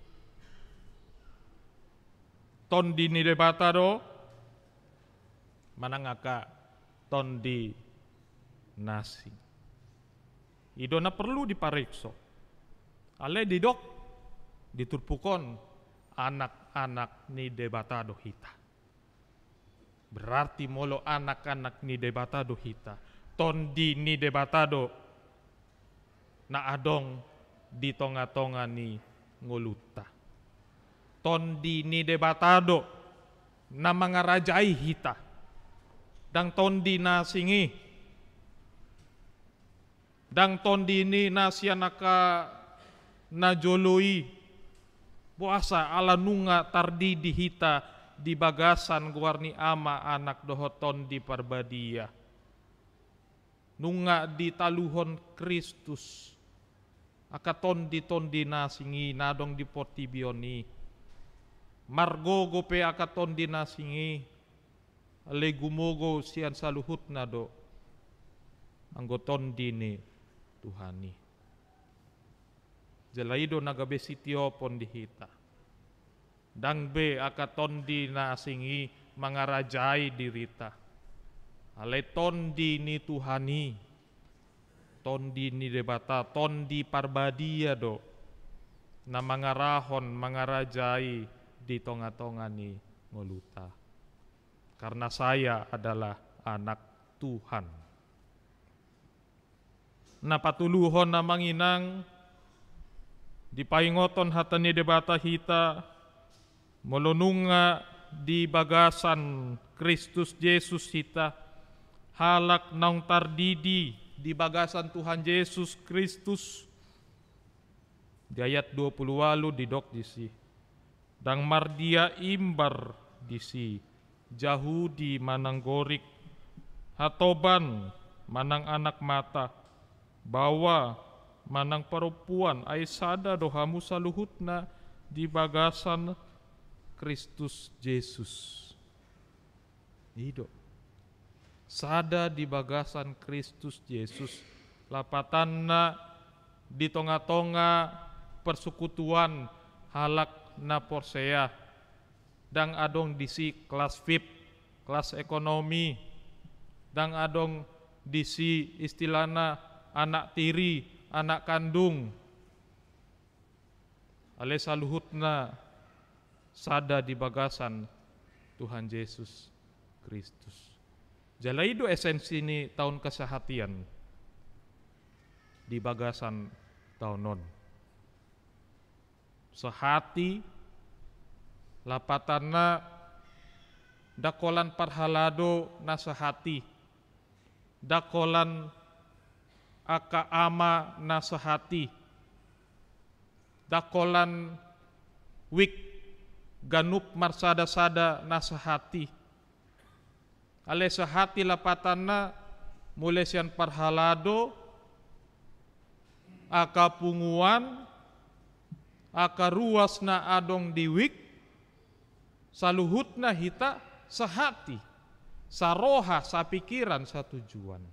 Speaker 5: tondi ni debata do manangaka tondi nasi ido na perlu diparikso ale didok diturpukon anak-anak ni debata do hita berarti molo anak-anak ni debata do hita tondi ni debatado na adong di tonga-tonga ni ngoluta. Tondi ni debatado na mga rajai hita dang tondi na singi dang tondi ni na siya naka najoloi puasa ala nunga tardi di hita di bagasan guarni ama anak dohoton di parbadia nunga di taluhon Kristus akaton di tondi nasingi nadong di portibioni margo gope akaton di nasingi ale gumogo sian saluhut nado anggoton di ni Tuhani jalaido nagabe sitio pon di hita dang be akaton di nasingi mangarajai dirita ale tondi ni Tuhani tondi ni debata tondi parbadia do na mangarahon mangarajai di tonga-tonga ni ngoluta karena saya adalah anak Tuhan na patuluhon na manginang di paingoton hatani debata hita molonunga di bagasan Kristus Yesus hita halak naung tardidi di bagasan Tuhan Yesus Kristus di ayat dua puluh walu di dok disi dang mardia imbar disi Jahudi manang gorik hatoban manang anak mata bawa manang perempuan ay sada dohamu saluhutna di bagasan Kristus Yesus ido sada di bagasan Kristus Yesus lapatanna di tonga-tonga persekutuan halak na porsea dang adong disi kelas V I P kelas ekonomi dang adong disi istilahna anak tiri anak kandung ale saluhutna sada di bagasan Tuhan Yesus Kristus jalaido esensi ini tahun kesehatian di bagasan tahunon sehati lapatana dakolan parhalado nasahati dakolan aka ama nasahati dakolan wik ganup marsada-sada nasahati ale sehati lapatana mulai sian parhalado aka punguan aka ruas na adong diwik saluhutna hita sehati saroha sapikiran satujuan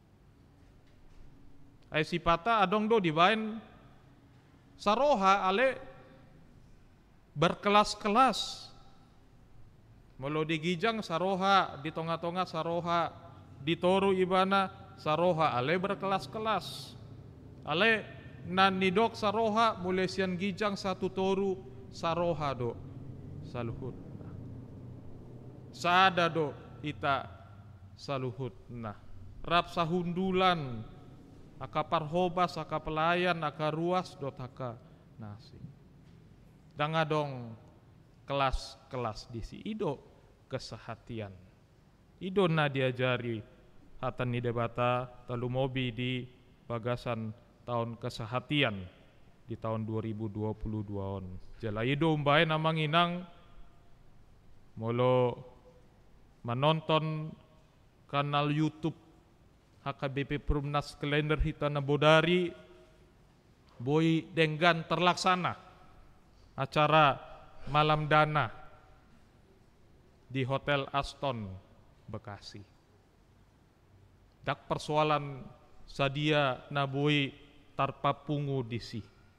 Speaker 5: ay sipata adong do dibain saroha ale berkelas-kelas molo digijang saroha di tonga-tonga saroha di toru ibana saroha ale berkelas-kelas ale nan nidok saroha mulai sian gijang satu toru saroha do saluhut sada do ita saluhut nah rap sahundulan aka parhobas aka pelayan aka ruas dot aka nasi dangadong kelas-kelas disi ido kesehatian ido na diajari hatan ni debata talu mobi di bagasan tahun kesehatian di tahun dua ribu dua puluh dua on jala ido umbai namang inang molo menonton kanal YouTube H K B P Perumnas Kalender Hitana Bodari boy denggan terlaksana acara malam dana di Hotel Aston Bekasi dak persoalan sadia naboi tarpapungu disi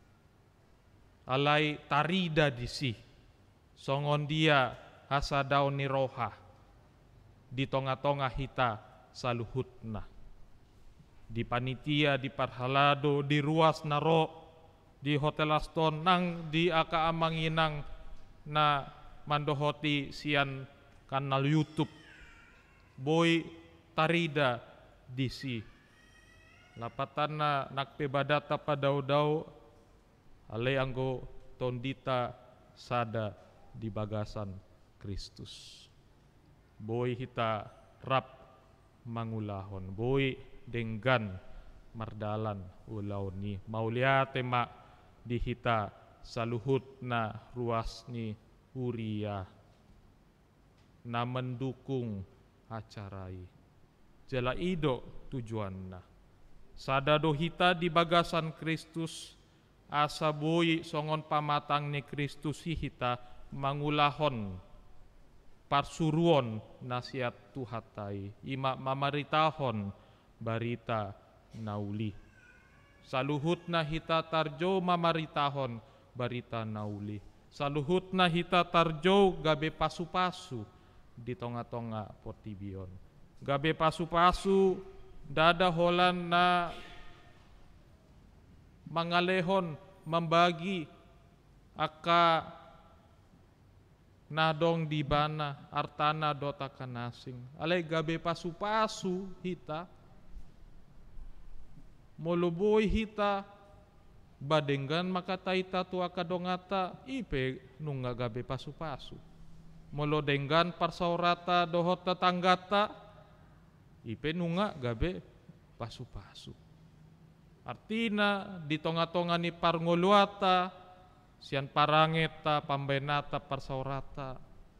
Speaker 5: alai tarida disi songon dia hasa daun ni roha di tonga-tonga hita saluhutna di panitia di parhalado di ruas naro di Hotel Aston nang di aka amanginang na mandohoti sian kanal YouTube boy tarida disi. Lapatan na nakpe badata padau-dau ale anggo tondita sada di bagasan Kristus. Boy hita rap mangulahon, boy denggan mardalan ulau ni mauliate mak dihita saluhut na ruas ni uria na mendukung acarai jala ido tujuanna sadado hita di bagasan Kristus asa boy songon pamatang ni Kristus hita mangulahon parsuruon nasihat tuhatai ima mamaritahon barita nauli saluhut na hita tarjo mamaritahon barita nauli saluhut na hita tarjo gabe pasu-pasu di tonga-tonga portibion gabe pasu-pasu dada holan na mangalehon membagi aka nadong di bana artana dota kanasing alai gabe pasu-pasu hita moluboy hita badenggan maka taita tua kadongata ipe nungga gabe pasu-pasu molo denggan parsaurata dohot tetanggata ipe nunga gabe pasu-pasu artina di tonga-tonga ni parngoluata sian parangeta pambenata parsaurata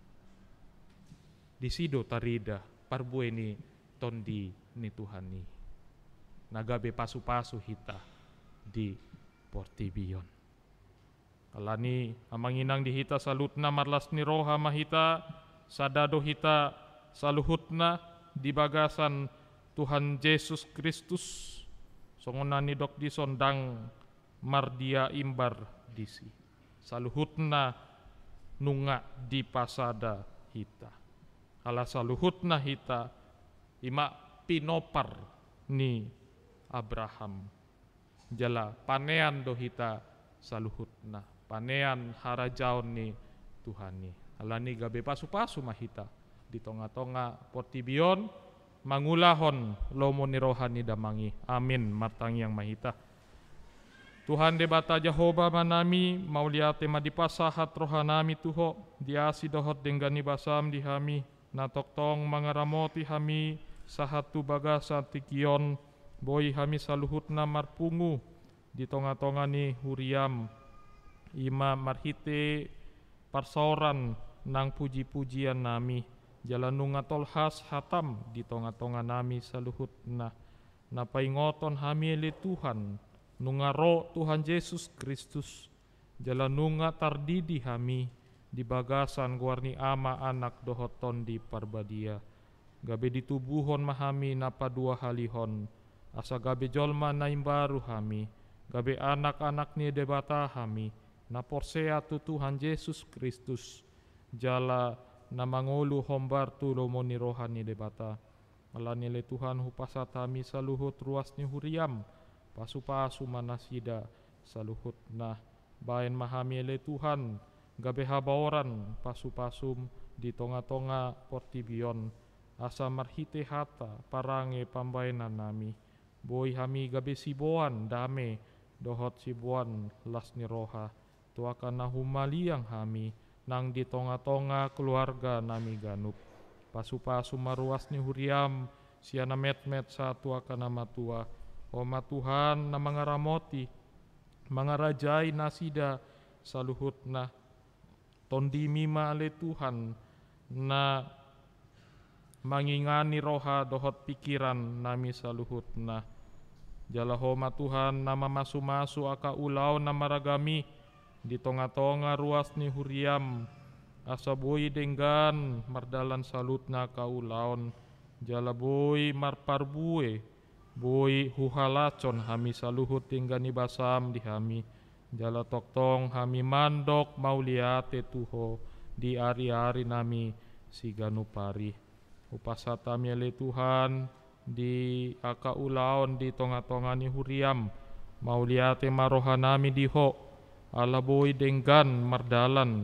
Speaker 5: disido tarida parbueni tondi ni Tuhani nagabe pasu-pasu hita di portibion alani amanginang di hita salutna marlas ni roha mahita sadado hita saluhutna di bagasan Tuhan Yesus Kristus songonani dok di sondang mardia imbar disi saluhutna nunga di pasada hita ala saluhutna hita ima pinopar ni Abraham jala panean do hita saluhutna panean harajaon ni Tuhani alani gabe pasu-pasu mahita di tonga-tonga portibion mangulahon lomo ni rohani damangi amin matang yang mahita Tuhan debata Jehovah manami mauliate madipasahat rohanami tuho diasi dohot denggani basam dihami natoktong mangaramoti hami sahatu bagasa tikion boy hami saluhutna marpungu di tonga-tonga ni huriam ima marhite parsoran nang puji-pujian nami jalan nunga tolhas hatam di tonga-tonga nami saluhutna napaingoton hami ele Tuhan nunga roh Tuhan Yesus Kristus jalan nunga tardidi hami di bagasan guarni ama anak dohoton di parbadia gabe ditubuhon mahami napa dua halihon asa gabe jolma naimbaru hami gabe anak-anak ni debata hami na porsea tu Tuhan Yesus Kristus jala na mangulu hombar tu lomoni rohani debata alani le Tuhan hupasat hami saluhut ruas ni huriam pasu-pasu manasida saluhut nah bain mahami le Tuhan gabe habaoran pasu-pasum di tonga-tonga portibion asa marhite hata parange pambainan nami boy hami gabe siboan dame dohot siboan las ni roha tuakan na humaliang hami nang di tonga-tonga keluarga nami ganup pasu-pasu maruas ni huriam siana met-met satu akan nama tua Oma Tuhan na mangaramoti mangarajai nasida saluhutna tondi mima ale Tuhan na mangingani roha dohot pikiran nami saluhutna jala homa Tuhan nama masu-masu aka ulau nama ragami di tonga-tonga ruas ni huriam asa boy denggan mardalan salutna ka ulaon jala boy marparbue boy huhalacon hami saluhut tinggani basam di hami jala toktong hami mandok mauliate tuho di ari-ari nami siganupari upasata miele Tuhan di aka ulaon di tonga-tonga ni huriam mauliate maroha nami diho ala boy denggan mardalan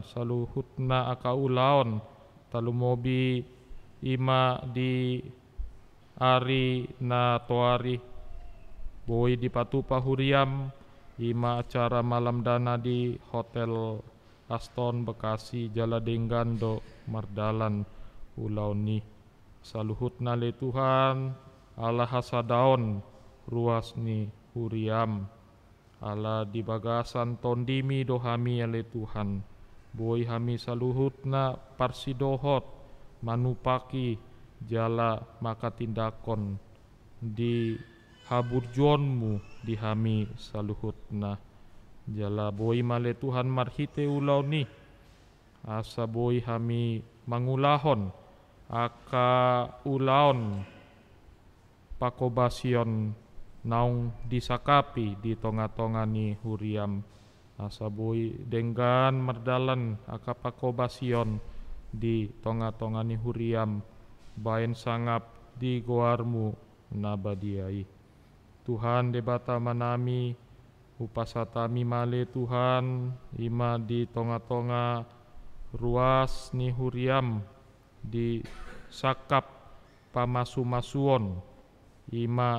Speaker 5: saluhutna aka ulaon talumobi ima di ari na toari boi di patupa huriam ima acara malam dana di Hotel Aston Bekasi Jala Denggan do Mardalan Pulau ni saluhutna le Tuhan ala hasadaon ruas ni huriam ala di bagasan tondimi do hami ale Tuhan boi hami saluhutna parsidohot manupaki jala maka tindakon di haburjonmu di hami saluhutna jala boi male Tuhan marhite ulau ni asa boi hami mangulahon aka ulaon pakobasion naung disakapi di tonga-tonga ni huriam asa boi denggan mardalan aka pakobasion di tonga-tonga ni huriam baen sangap di goarmu nabadiai Tuhan debata manami upasatami male Tuhan ima di tonga-tonga ruas ni huriam di sakap pamasu-masuon ima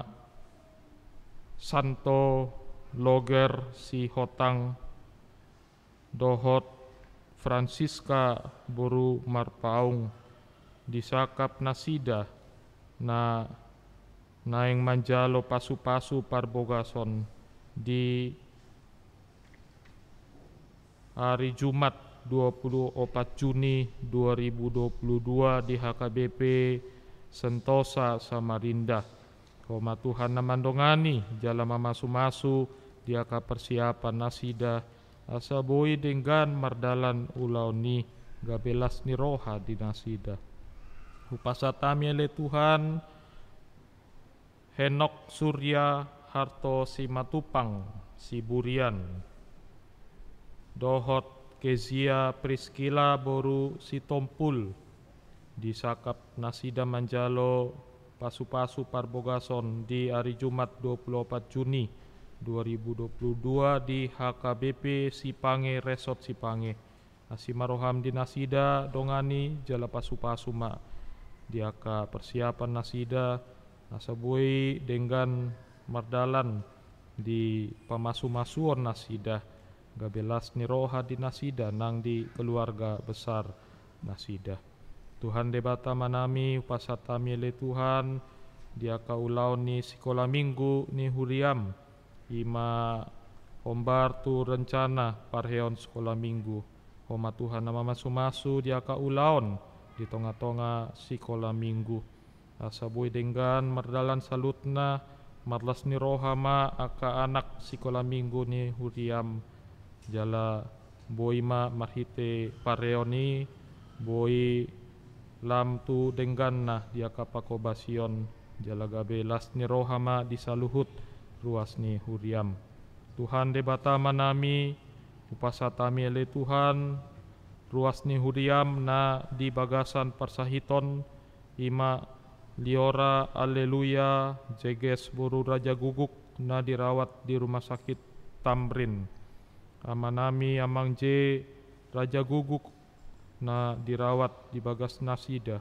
Speaker 5: santo loger si hotang dohot Francisca boru marpaung disakap nasida na naeng manjalo pasu-pasu parbogason di hari Jumat dua puluh empat Juni dua ribu dua puluh dua di H K B P Sentosa Samarinda. Koma Tuhan namandongani jala mamasu-masu dia ka persiapan nasida asa boi denggan mardalan ulau ni gabelas ni roha di nasida. Upasatami ele Tuhan Henok Surya Harto Simatupang Siburian Dohot Kezia Priskila Boru Sitompul disakap nasida manjalo pasu-pasu parbogason di hari Jumat dua puluh empat Juni dua ribu dua puluh dua di H K B P Sipange Resort Sipange asimaroham di nasida dongani jala pasu-pasu ma diaka persiapan nasida asabui denggan mardalan di pamasu-masuon nasida gabelas ni roha di nasida nang di keluarga besar nasida. Tuhan debata manami upasatami le Tuhan dia kaulau ni sekolah minggu ni huriam ima ombar tu rencana parheon sekolah minggu homa Tuhan nama masu-masu dia kaulaon di tonga-tonga sekolah minggu asabui denggan mardalan salutna marlas ni rohama aka anak sekolah minggu ni huriam jala boima marhite pareoni boi lam tu denggan nah dia kapakobasion jala gabelas ni rohama disaluhut ruas ni huriam. Tuhan debata manami upasatami ele Tuhan ruas ni huriam na di bagasan persahiton ima liora aleluya jeges buru raja guguk na dirawat di rumah sakit Tamrin amanami amang je raja guguk na dirawat di bagas nasida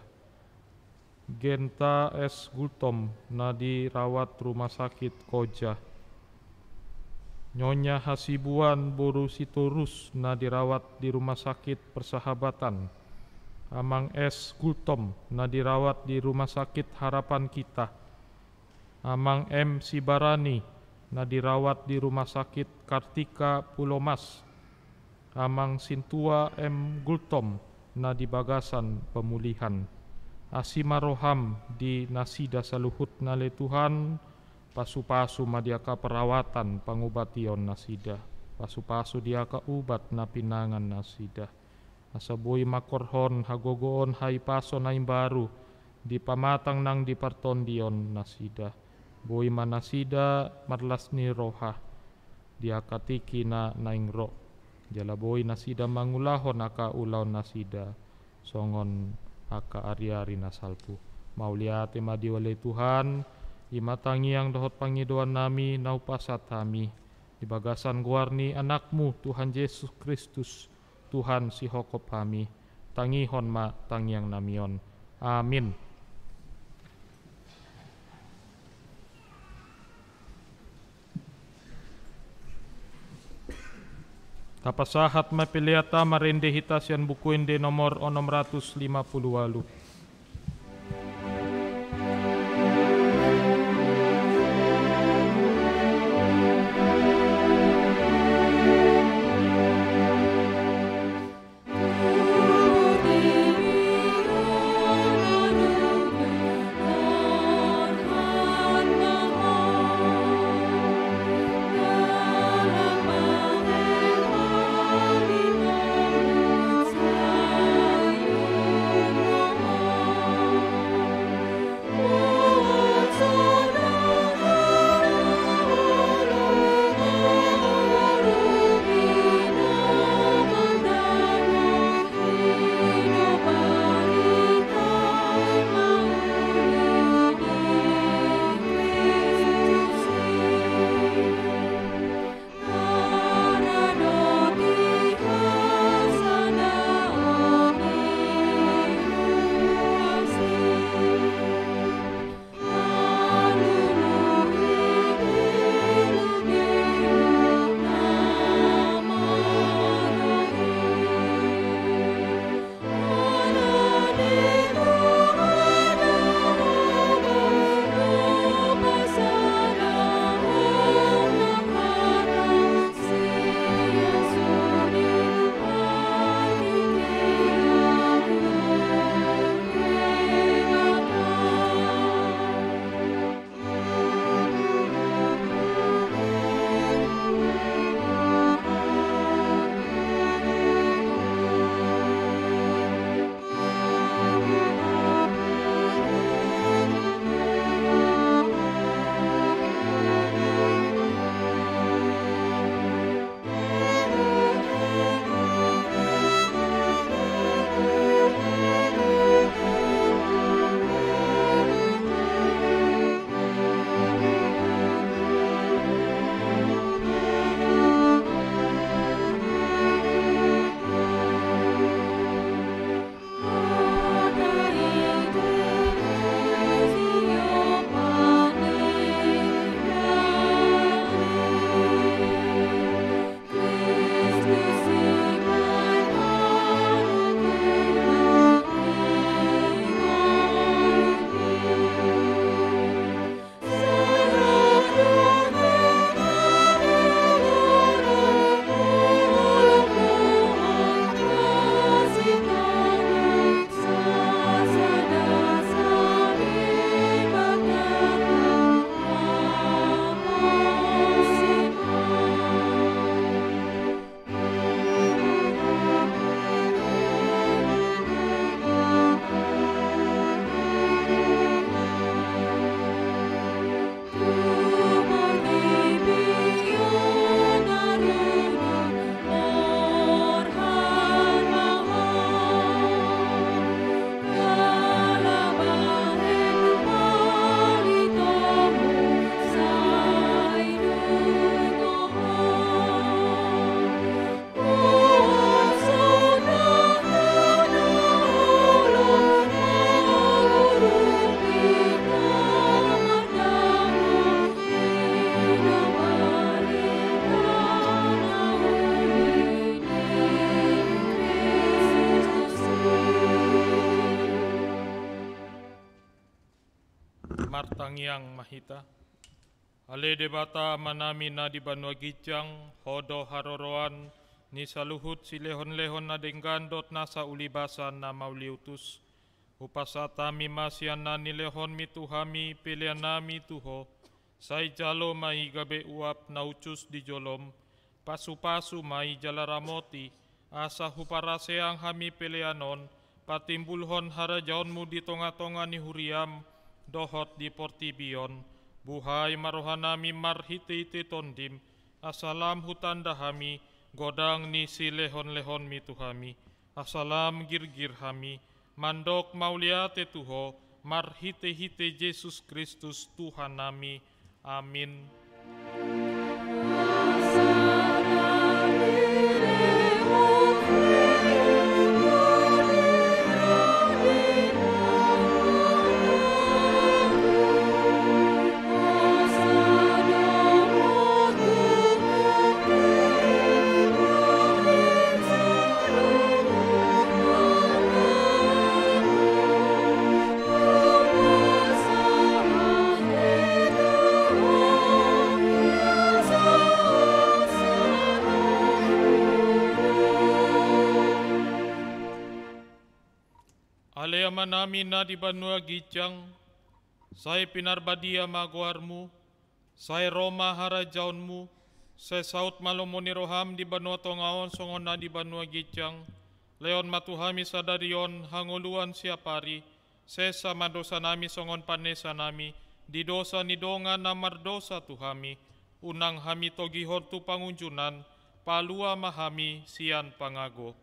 Speaker 5: Genta S. Gultom na dirawat rumah sakit Koja Nyonya Hasibuan Boru Sitorus na dirawat di rumah sakit Persahabatan Amang S. Gultom na dirawat di rumah sakit Harapan Kita Amang M. Sibarani na dirawat di rumah sakit Kartika Pulau Mas Amang Sintua M. Gultom na di bagasan pemulihan asimaroham di nasida saluhut na le Tuhan pasu-pasu madiaka perawatan pangubation nasida pasu-pasu diaka ubat na pinangan nasida asabui makorhon hagogoon hai paso na baru di pamatang nang di partondion nasida boi manasida marlas ni roha diaka tiki na naingro jala boi nasida mangulahon aka ulau nasida songon aka ari-ari nasalpu mauliate madiwale Tuhan imatangi yang dohot pangidoan nami naupasat kami di bagasan guarni anakmu Tuhan Yesus Kristus Tuhan si hokop kami tangihon ma tangiang namion amin. Tapasahat mapiliata marende hitas yan bukuinde nomor enam ratus lima puluh walu. Martangyang mahita. Ale debata manami na di banwa gijang, hodo haroroan, ni saluhut si lehon-lehon na denggandot nasa ulibasan na mauliutus. Upasata mi masyan na nilehon mi tuhami pilihan nami tuho, say jalo mai gabe uap na ucus di jolom, pasu-pasu mai jalaramoti, asa huparaseang hami pilihanon, patimbulhon harajaonmu di tonga-tonga ni huriam, dohot di portibion, buhay marohanami marhiti-hiti tondim, asalam hutanda hami, godang ni si lehon-lehon mi tuhami, asalam girgir hami, mandok mauliate tuho, marhite-hite Yesus Kristus Tuhan nami. Amin.
Speaker 6: Oh
Speaker 5: Daya manami na di banua gijang, say pinarbadia maguarmu, say Roma harajaunmu, say saut malomoni roham di banua tongaon songon na di banua gijang, leon matuhami sadarion hanguluan siapari, sesa madosa nami songon panesa nami, di dosa ni donga na mardosa tuhami, unang hami togihon tu pangunjunan, palua mahami sian pangago.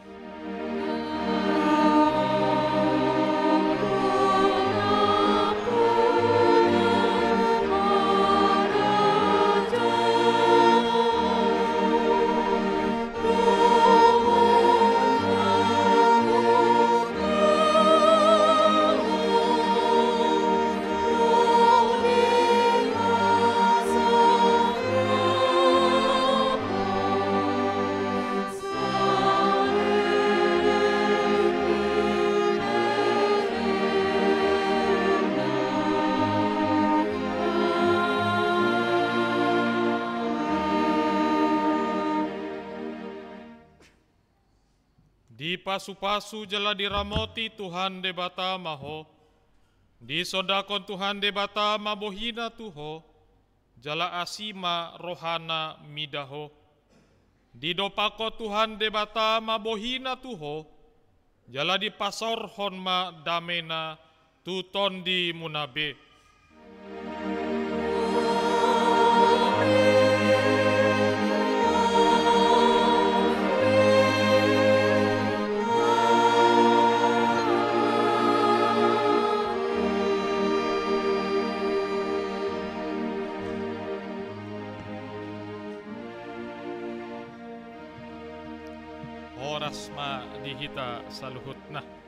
Speaker 5: Di pasu-pasu jala diramoti Tuhan de bata maho, di sodakon Tuhan de bata mabohina tuho, jala asima rohana midaho. Di dopako Tuhan de bata mabohina tuho, jala di pasorhon ma damena tuton di munabe. Oras ma dihita saluhut na.